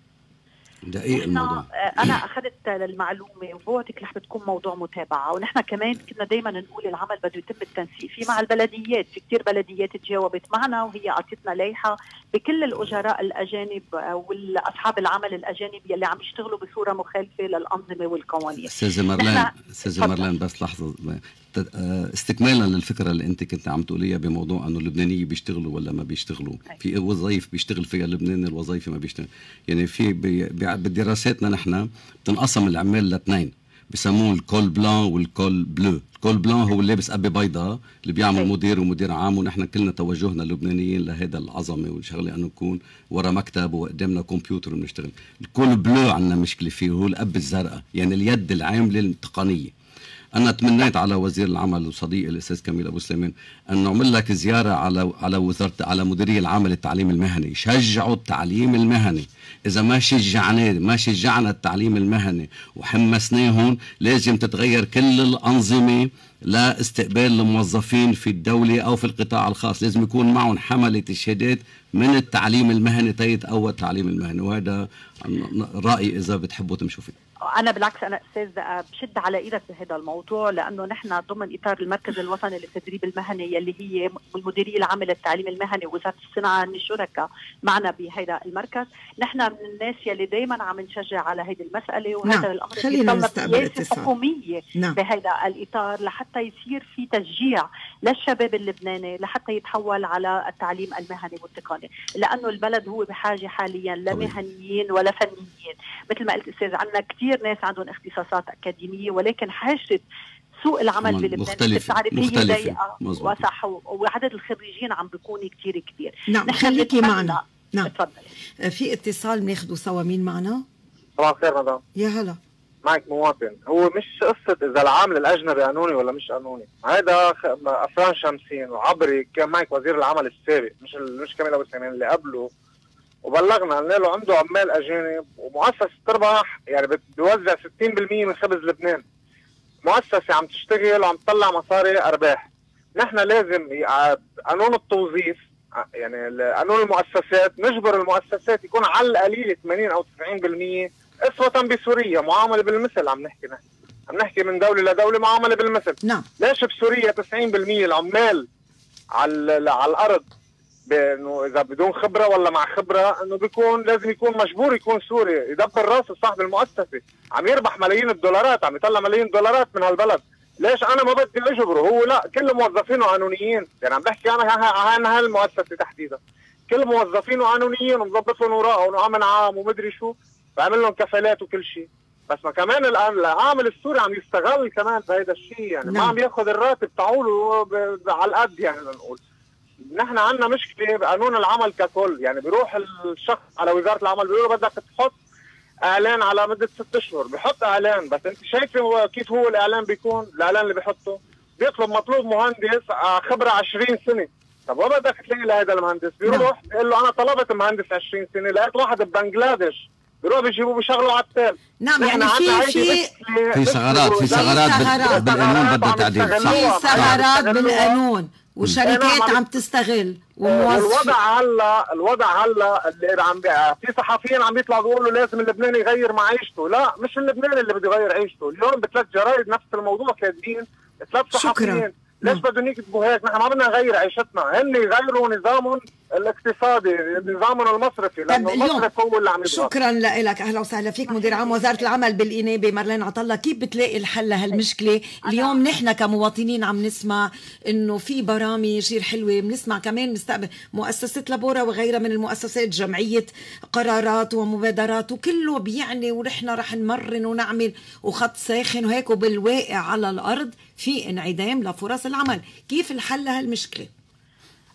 دقيق الموضوع. انا اخذت المعلومه وبوعدك رح بتكون موضوع متابعه، ونحن كمان كنا دائما نقول العمل بده يتم التنسيق فيه مع البلديات. في كثير بلديات تجاوبت معنا وهي اعطتنا لائحه بكل الاجراء الاجانب واصحاب العمل الاجانب يلي عم يشتغلوا بصوره مخالفه للانظمه والقوانين. استاذه مارلين استاذه مارلين بس لحظه، استكمالا للفكره اللي انت كنت عم تقوليها بموضوع انه اللبنانيه بيشتغلوا ولا ما بيشتغلوا. في وظائف بيشتغل فيها اللبناني، الوظائف ما بيشتغل. يعني في بدراساتنا نحن بتنقسم العمال لاثنين، بسموه الكول بلان والكول بلو. الكول بلان هو اللي لابس قبه بيضاء اللي بيعمل مدير ومدير عام، ونحن كلنا توجهنا اللبنانيين لهذا العظمه والشغله انه نكون ورا مكتب وقدامنا كمبيوتر وبنشتغل. الكول بلو عندنا مشكله فيه، هو القبه الزرقاء، يعني اليد العامله التقنيه. أنا تمنيت على وزير العمل وصديقي الأستاذ كميل أبو سليمان أن نعمل لك زيارة على على وزارة على مديرية العمل التعليم المهني، شجعوا التعليم المهني. إذا ما شجعناه ما شجعنا التعليم المهني وحمسناهم، لازم تتغير كل الأنظمة لاستقبال الموظفين في الدولة أو في القطاع الخاص. لازم يكون معهم حملة الشهادات من التعليم المهني تيتقوى التعليم المهني، وهذا رأيي إذا بتحبوا تمشوا فيه. أنا بالعكس أنا أستاذ بشد على إيدك بهذا الموضوع، لأنه نحن ضمن إطار المركز الوطني للتدريب المهني يلي هي المديرية العامة للتعليم المهني ووزارة الصناعة الشركاء معنا بهذا المركز. نحن من الناس يلي دايما عم نشجع على هذه المسألة، وهذا نعم. الأمر يتطلب سياسة حكومية نعم. بهذا الإطار لحتى يصير في تشجيع للشباب اللبناني لحتى يتحول على التعليم المهني والتقني، لأنه البلد هو بحاجة حاليا لا مهنيين ولا فنيين. مثل ما قلت أستاذ، عندنا كثير ناس عندهم اختصاصات أكاديمية، ولكن حاجة سوق العمل بلبنان بتعرف هي ضيقة وصح، وعدد الخريجين عم بيكون كثير كبير. نعم خليكي معنا. نعم تفضلي. في اتصال ناخده سوا، مين معنا؟ صباح الخير مدام. يا هلا. معك مواطن. هو مش قصة إذا العامل الأجنبي قانوني ولا مش قانوني، هذا أفران شمسين وعبري كان معك وزير العمل السابق، مش مش كميل أبو سليمان اللي قبله، وبلغنا قلنا له عنده عمال أجانب ومؤسسة تربح يعني بتوزع ستين بالمية من خبز لبنان. مؤسسة عم تشتغل وعم تطلع مصاري أرباح. نحن لازم قانون التوظيف يعني قانون المؤسسات نجبر المؤسسات يكون على القليل ثمانين أو تسعين بالمية أسوة بسوريا، معاملة بالمثل. عم نحكي نحن عم نحكي من دولة لدولة معاملة بالمثل. نعم. ليش بسوريا تسعين بالمية العمال على على الأرض بانه اذا بدون خبره ولا مع خبره انه بيكون لازم يكون مجبور يكون سوري يدبر راسه صاحب المؤسسه، عم يربح ملايين الدولارات، عم يطلع ملايين الدولارات من هالبلد. ليش انا ما بدي اجبره؟ هو لا، كل موظفينه قانونيين، يعني عم بحكي انا عن هالمؤسسه تحديدا، كل موظفينه قانونيين ومظبط لهم اوراقهم وامن عام ومدري شو، بعمل لهم كفالات وكل شيء. بس ما كمان الان العامل السوري عم يستغل كمان بهذا الشيء، يعني ما عم ياخذ الراتب تاعوله على القد. يعني لنقول نحن عندنا مشكله بقانون العمل ككل، يعني بيروح الشخص على وزاره العمل بيقول له بدك تحط اعلان على مده ست اشهر، بحط اعلان، بس انت شايفه هو كيف هو الاعلان بيكون؟ الاعلان اللي بيحطه بيطلب مطلوب مهندس خبره عشرين سنه. طب وين بدك تلاقي لهذا المهندس؟ بيروح بيقول له انا طلبت مهندس عشرين سنه، لقيت واحد ببنغلاديش، بيروح بيجيبوه بيشغلوا على التال. نعم يعني في في في ثغرات في ثغرات بالقانون بدها تعديل. في ثغرات بالقانون وشركات عم تستغل والوضع هلا الوضع هلا اللي عم في صحفيين عم بيطلعوا بيقولوا لازم اللبناني يغير معيشته. لا، مش اللبناني اللي بده يغير عيشته. اليوم بثلاث جرايد نفس الموضوع كاتبين، ثلاث صحفيين. ليش بدهم يكتبوا هيك؟ نحن ما بدنا نغير عيشتنا، هن يغيروا نظامهم الاقتصادي، نظامهم المصرفي، لانه المصرف هو اللي عم يضغط. شكرا لك، اهلا وسهلا فيك مدير عام وزاره العمل بالانابه مارلين عطله. كيف بتلاقي الحل لهالمشكله؟ اليوم نحن كمواطنين عم نسمع انه في برامج كثير حلوه، بنسمع كمان مستقبل مؤسسه لابورا وغيرها من المؤسسات، جمعيه قرارات ومبادرات، وكله بيعني ونحن رح نمرن ونعمل وخط ساخن وهيك، وبالواقع على الارض في انعدام لفرص العمل. كيف الحل لهالمشكله؟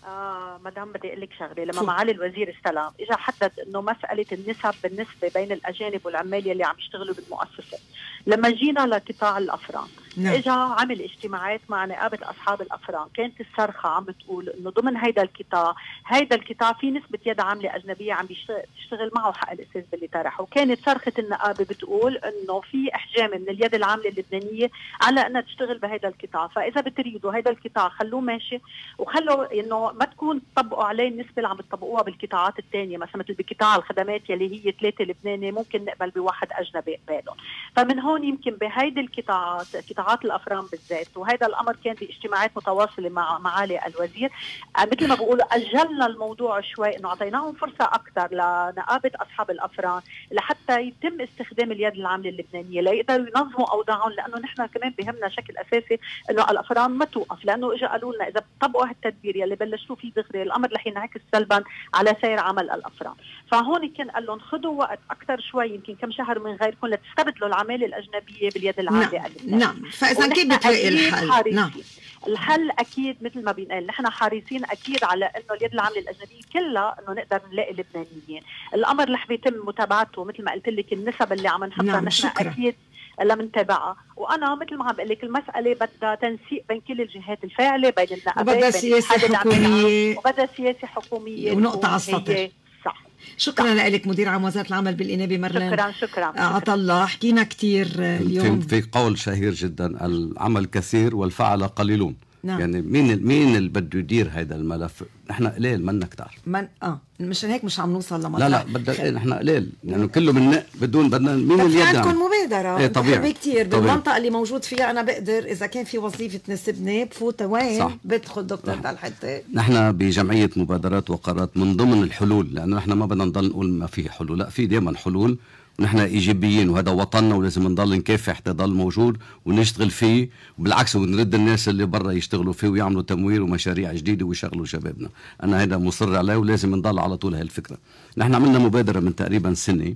آه مدام بدي اقول لك شغله، لما معالي الوزير استلم اجى حدد انه مساله النسب بالنسبه بين الاجانب والعمال يلي عم يشتغلوا بالمؤسسه. لما جينا لقطاع الافران نعم. اجى عمل اجتماعات مع نقابه اصحاب الافران، كانت الصرخه عم بتقول انه ضمن هيدا القطاع هيدا القطاع في نسبه يد عامله اجنبيه عم بيشتغل معه حق الاستاذ باللي طرحه، وكانت صرخه النقابه بتقول انه في احجام من اليد العامله اللبنانيه على انها تشتغل بهيدا القطاع، فاذا بتريدوا هيدا القطاع خلوه ماشي وخلوا انه ما تكون تطبقوا عليه النسبه اللي عم تطبقوها بالقطاعات الثانيه، مثلا مثل بقطاع الخدمات يلي هي ثلاثه لبناني ممكن نقبل بواحد اجنبي قبالهم. فمن هون يمكن بهيدي القطاعات قطاعات الافران بالذات، وهذا الامر كان باجتماعات متواصله مع معالي الوزير، مثل ما بقولوا اجلنا الموضوع شوي، انه اعطيناهم فرصه اكثر لنقابه اصحاب الافران لحتى يتم استخدام اليد العامله اللبنانيه ليقدروا ينظموا اوضاعهم، لانه نحن كمان بهمنا شكل اساسي انه الافران ما توقف، لانه اجى قالوا لنا اذا بتطبقوا هالتدبير يلي بلشتوا فيه دغري الامر رح ينعكس سلبا على سير عمل الافران. فهون كان قال لهم خذوا وقت اكثر شوي، يمكن كم شهر من غيركم لتستبدلوا العماله الاجنبيه باليد العامله نعم. اللبنانيه. نعم، فاذا كيف بتلاقي الحل؟ نعم. الحل اكيد مثل ما بينقال، نحن حريصين اكيد على انه اليد العامله الاجنبيه كلها انه نقدر نلاقي لبنانيين. الامر رح بيتم متابعته مثل ما قلت لك، النسب اللي عم نحطها نعم. نحن شكرا. اكيد لمنتابعها، وانا مثل ما عم بقول لك المساله بدها تنسيق بين كل الجهات الفاعله، بين النقابات وبدها سياسه حكوميه، وبدها سياسه حكوميه ونقطه على السطر. صح. شكرا لك مدير عام وزاره العمل بالإنابة مرلين. شكرا شكرا عطله. حكينا كثير اليوم في, في قول شهير جدا، العمل كثير والفعل قليلون. نعم. يعني مين مين اللي بده يدير هذا الملف؟ نحن قليل منا كتار. من اه مشان هيك مش عم نوصل لمطلع. لا لا بدنا نحن قليل، يعني كله من بدون بدنا مين اللي يدعم. عندكم مبادرة. ايه طبيعي كثير بالمنطقة اللي موجود فيها، أنا بقدر إذا كان في وظيفة تناسبني بفوت وين صح. بدخل دكتور بالحتة. نحن بجمعية مبادرات وقرارات من ضمن الحلول، لأنه نحن ما بدنا نضل نقول ما في حلول، لا في دائما حلول، ونحن ايجابيين وهذا وطننا ولازم نضل نكافح حتى يضل موجود ونشتغل فيه، وبالعكس ونرد الناس اللي برا يشتغلوا فيه ويعملوا تمويل ومشاريع جديده ويشغلوا شبابنا. انا هذا مصر عليه ولازم نضل على طول هاي الفكره. نحن عملنا مبادره من تقريبا سنه،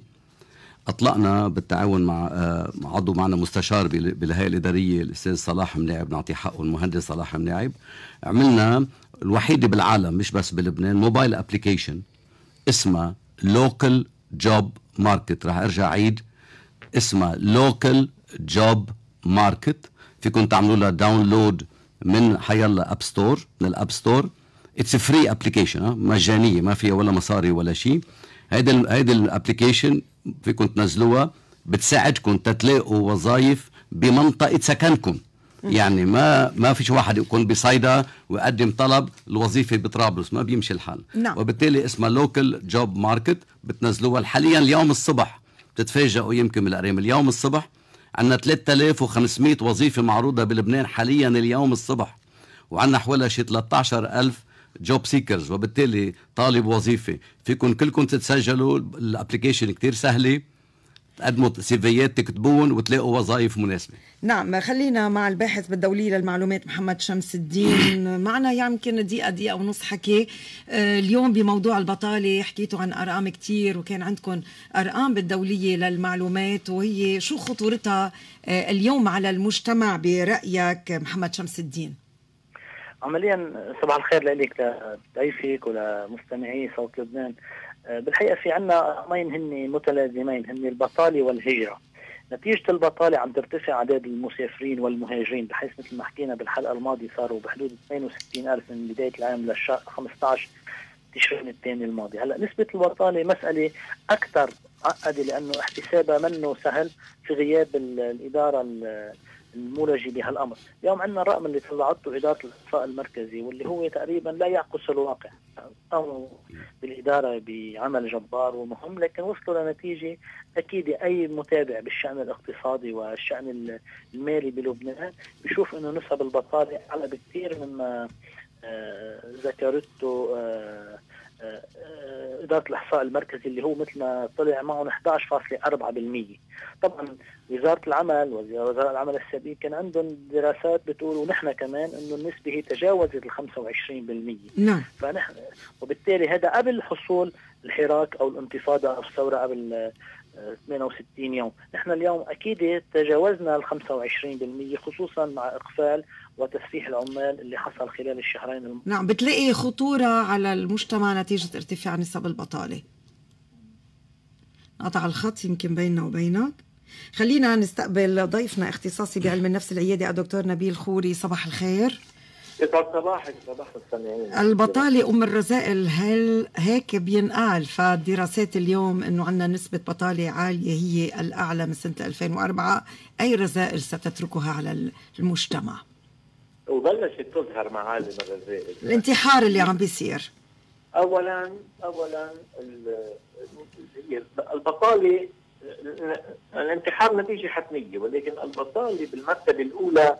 اطلقنا بالتعاون مع عضو معنا مستشار بالهيئه الاداريه الاستاذ صلاح مناعب، نعطيه حقه المهندس صلاح مناعب. عملنا الوحيده بالعالم مش بس بلبنان موبايل ابلكيشن اسمها لوكال جوب ماركت. راح ارجع عيد، اسمها لوكال جوب ماركت. فيكم تعملوا لها داونلود من حيلا اب ستور، من الاب ستور. اتس فري ابلكيشن، مجانيه ما فيها ولا مصاري ولا شيء. هيدا هيدا الابلكيشن فيكم تنزلوها، بتساعدكم تتلاقوا وظائف بمنطقه سكنكم. يعني ما ما فيش واحد يكون بصيدا ويقدم طلب الوظيفه بطرابلس، ما بيمشي الحال. نعم. وبالتالي اسمها لوكال جوب ماركت، بتنزلوها حاليا اليوم الصبح. بتتفاجئوا يمكن من الارقام، اليوم الصبح عندنا ثلاثة آلاف وخمسمئة وظيفه معروضه بلبنان حاليا اليوم الصبح، وعندنا حوالي شي ثلاثة عشر ألف جوب سيكرز. وبالتالي طالب وظيفه فيكم كلكم تتسجلوا، الابلكيشن كتير سهله، تقدموا سيفيات تكتبون وتلاقوا وظائف مناسبة. نعم. خلينا مع الباحث بالدولية للمعلومات محمد شمس الدين معنا، يمكن دقيقة دقيقة ونص حكي. آه اليوم بموضوع البطالة حكيتوا عن أرقام كتير، وكان عندكم أرقام بالدولية للمعلومات، وهي شو خطورتها آه اليوم على المجتمع برأيك محمد شمس الدين؟ عمليا صباح الخير لك لضيفك ولمستمعي صوت لبنان. بالحقيقة في عنا أمرين هن متلازمين، هن البطالة والهجرة. نتيجة البطالة عم ترتفع أعداد المسافرين والمهاجرين، بحيث مثل ما حكينا بالحلقة الماضية صاروا بحدود اثنين وستين ألف من بداية العام للشهر خمسة عشر تشرين الثاني الماضي. هلا نسبة البطالة مسألة أكثر معقدة، لأنه احتسابها منه سهل في غياب الإدارة المولجي بهالامر. اليوم عندنا الرقم اللي طلعته اداره الاحصاء المركزي، واللي هو تقريبا لا يعكس الواقع. قاموا بالاداره بعمل جبار ومهم، لكن وصلوا لنتيجه اكيد اي متابع بالشان الاقتصادي والشان المالي بلبنان بيشوف انه نسب البطاله اعلى بكثير مما آه ذكرته آه آه اداره الاحصاء المركزي، اللي هو مثل ما طلع معهم أحد عشر فاصلة أربعة بالمئة. طبعا وزاره العمل ووزاره العمل السابق كان عندهم دراسات بتقول، ونحن كمان، انه النسبه هي تجاوزت ال خمسة وعشرين بالمئة. نعم. فنحن وبالتالي هذا قبل حصول الحراك او الانتفاضه او الثوره قبل ثمانية وستين يوم. نحن اليوم أكيد تجاوزنا ال خمسة وعشرين بالمئة خصوصا مع إقفال وتسريح العمال اللي حصل خلال الشهرين الماضيين. نعم، بتلاقي خطورة على المجتمع نتيجة ارتفاع نسب البطالة. قطع الخط يمكن بيننا وبينك. خلينا نستقبل ضيفنا اختصاصي بعلم النفس العيادي الدكتور نبيل خوري. صباح الخير. يسعد صباحك. صباح المستمعين. البطالة أم الرذائل، هل هيك بينقال؟ فالدراسات اليوم أنه عندنا نسبة بطالة عالية هي الأعلى من سنة ألفين وأربعة، أي رذائل ستتركها على المجتمع؟ وبلشت تظهر معالم الرذائل. الانتحار اللي عم بيصير. أولا أولا البطالة، الانتحار نتيجة حتمية، ولكن البطالة بالمرتبة الأولى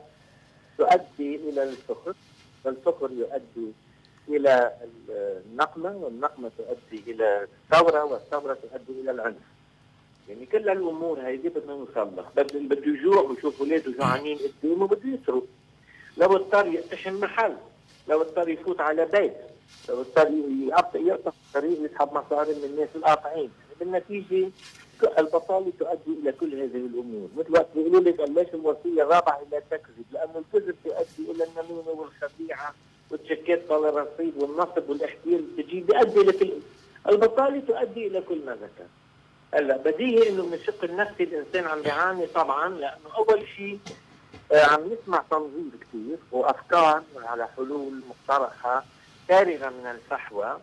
تؤدي إلى الفقر، والفقر يؤدي إلى النقمة، والنقمة تؤدي إلى الثورة، والثورة تؤدي إلى العنف. يعني كل الأمور هذه بدنا نوصل لها. بده يجوع ويشوف أولاده جوعانين قدامه بده يصرف. لو اضطر يقتحم محل، لو اضطر يفوت على بيت، لو اضطر يقطع طريق يسحب مصاري من الناس القاطعين. بالنتيجة البطالة تؤدي إلى كل هذه الأمور. مثل وقت بيقولوا لك ليش الوصية الرابعة إلى تكذب؟ لأن الكذب تؤدي إلى النميمة والخديعة والتشكيك على الرصيد والنصب والاحتيال بتجي بيؤدي لكل. البطالة تؤدي إلى كل ما ذكر. هلا بديهي إنه من الشق النفسي الإنسان عم بيعاني طبعا، لأنه أول شيء آه عم نسمع تنظير كثير وأفكار على حلول مقترحة فارغة من الفحوى،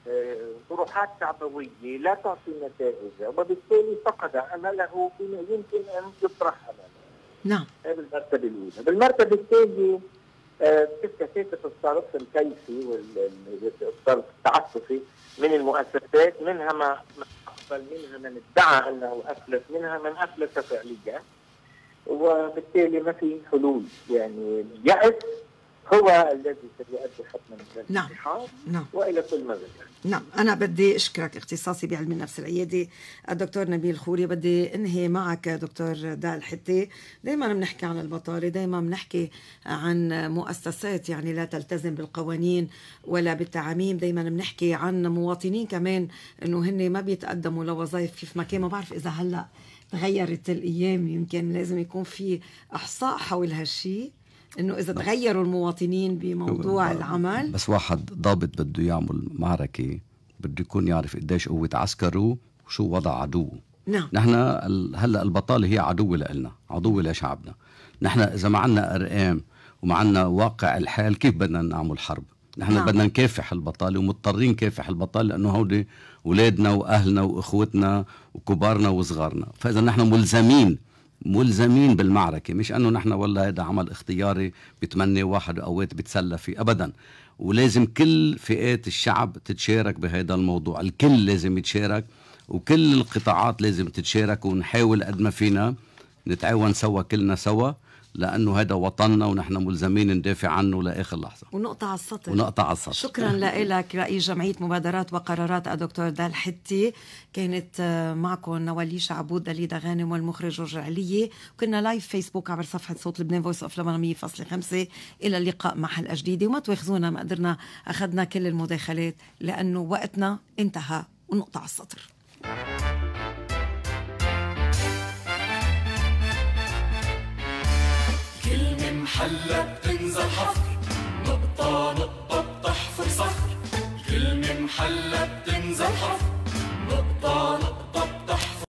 طروحات شعبوية لا تعطي نتائج، وبالتالي فقد أمله فيما يمكن أن يطرح أمامه. نعم. هذه المرتبة الأولى. بالمرتبة الثانية كيف كثافة الصرف الكيفي والصرف التعسفي من المؤسسات، منها ما أقبل، منها من ادعى أنه أفلس، منها من أفلس فعليا، وبالتالي ما في حلول. يعني اليأس هو الذي سيؤدي حتما الى الانتحار. نعم. والى كل ما ذكر. نعم، انا بدي اشكرك اختصاصي بعلم النفس العيادي الدكتور نبيل خوري. بدي انهي معك دكتور دال حتي. دائما بنحكي عن البطاله، دائما بنحكي عن مؤسسات يعني لا تلتزم بالقوانين ولا بالتعاميم، دائما بنحكي عن مواطنين كمان انه هن ما بيتقدموا لوظائف كيف ما كان. ما بعرف اذا هلا تغيرت الايام، يمكن لازم يكون في احصاء حول هالشيء، انه اذا تغيروا المواطنين بموضوع العمل. بس واحد ضابط بده يعمل معركة بده يكون يعرف قديش قوة عسكره وشو وضع عدوه. نعم. نحن هلا البطالة هي عدو لنا، عدو لشعبنا. نحن اذا ما عنا ارقام وما عنا واقع الحال كيف بدنا نعمل حرب؟ نحن نعم. بدنا نكافح البطالة ومضطرين نكافح البطالة لانه هودي اولادنا واهلنا واخوتنا وكبارنا وصغارنا. فاذا نحن ملزمين ملزمين بالمعركة، مش أنه نحن والله هذا عمل اختياري بتمني واحد أوقات بتسلى فيه أبدا. ولازم كل فئات الشعب تتشارك بهذا الموضوع، الكل لازم يتشارك وكل القطاعات لازم تتشارك، ونحاول قد ما فينا نتعاون سوا كلنا سوا، لأنه هذا وطننا ونحن ملزمين ندافع عنه لآخر لحظة. ونقطع على السطر. ونقطع على السطر. شكرا لك رئيس جمعية مبادرات وقرارات الدكتور دال حتي. كانت معكم نواليش عبود، دليدا غانم، والمخرج جورج علية. كنا لايف فيسبوك عبر صفحة صوت لبنان فويس اوف لبنان مية فاصلة خمسة. إلى اللقاء مع حلقة جديدة، وما تواخذونا ما قدرنا أخذنا كل المداخلات لأنه وقتنا انتهى. ونقطع على السطر. محلة بتنزل حفر، نقطة نقطة بتحفر صخر. كلمة محلة بتنزل حفر،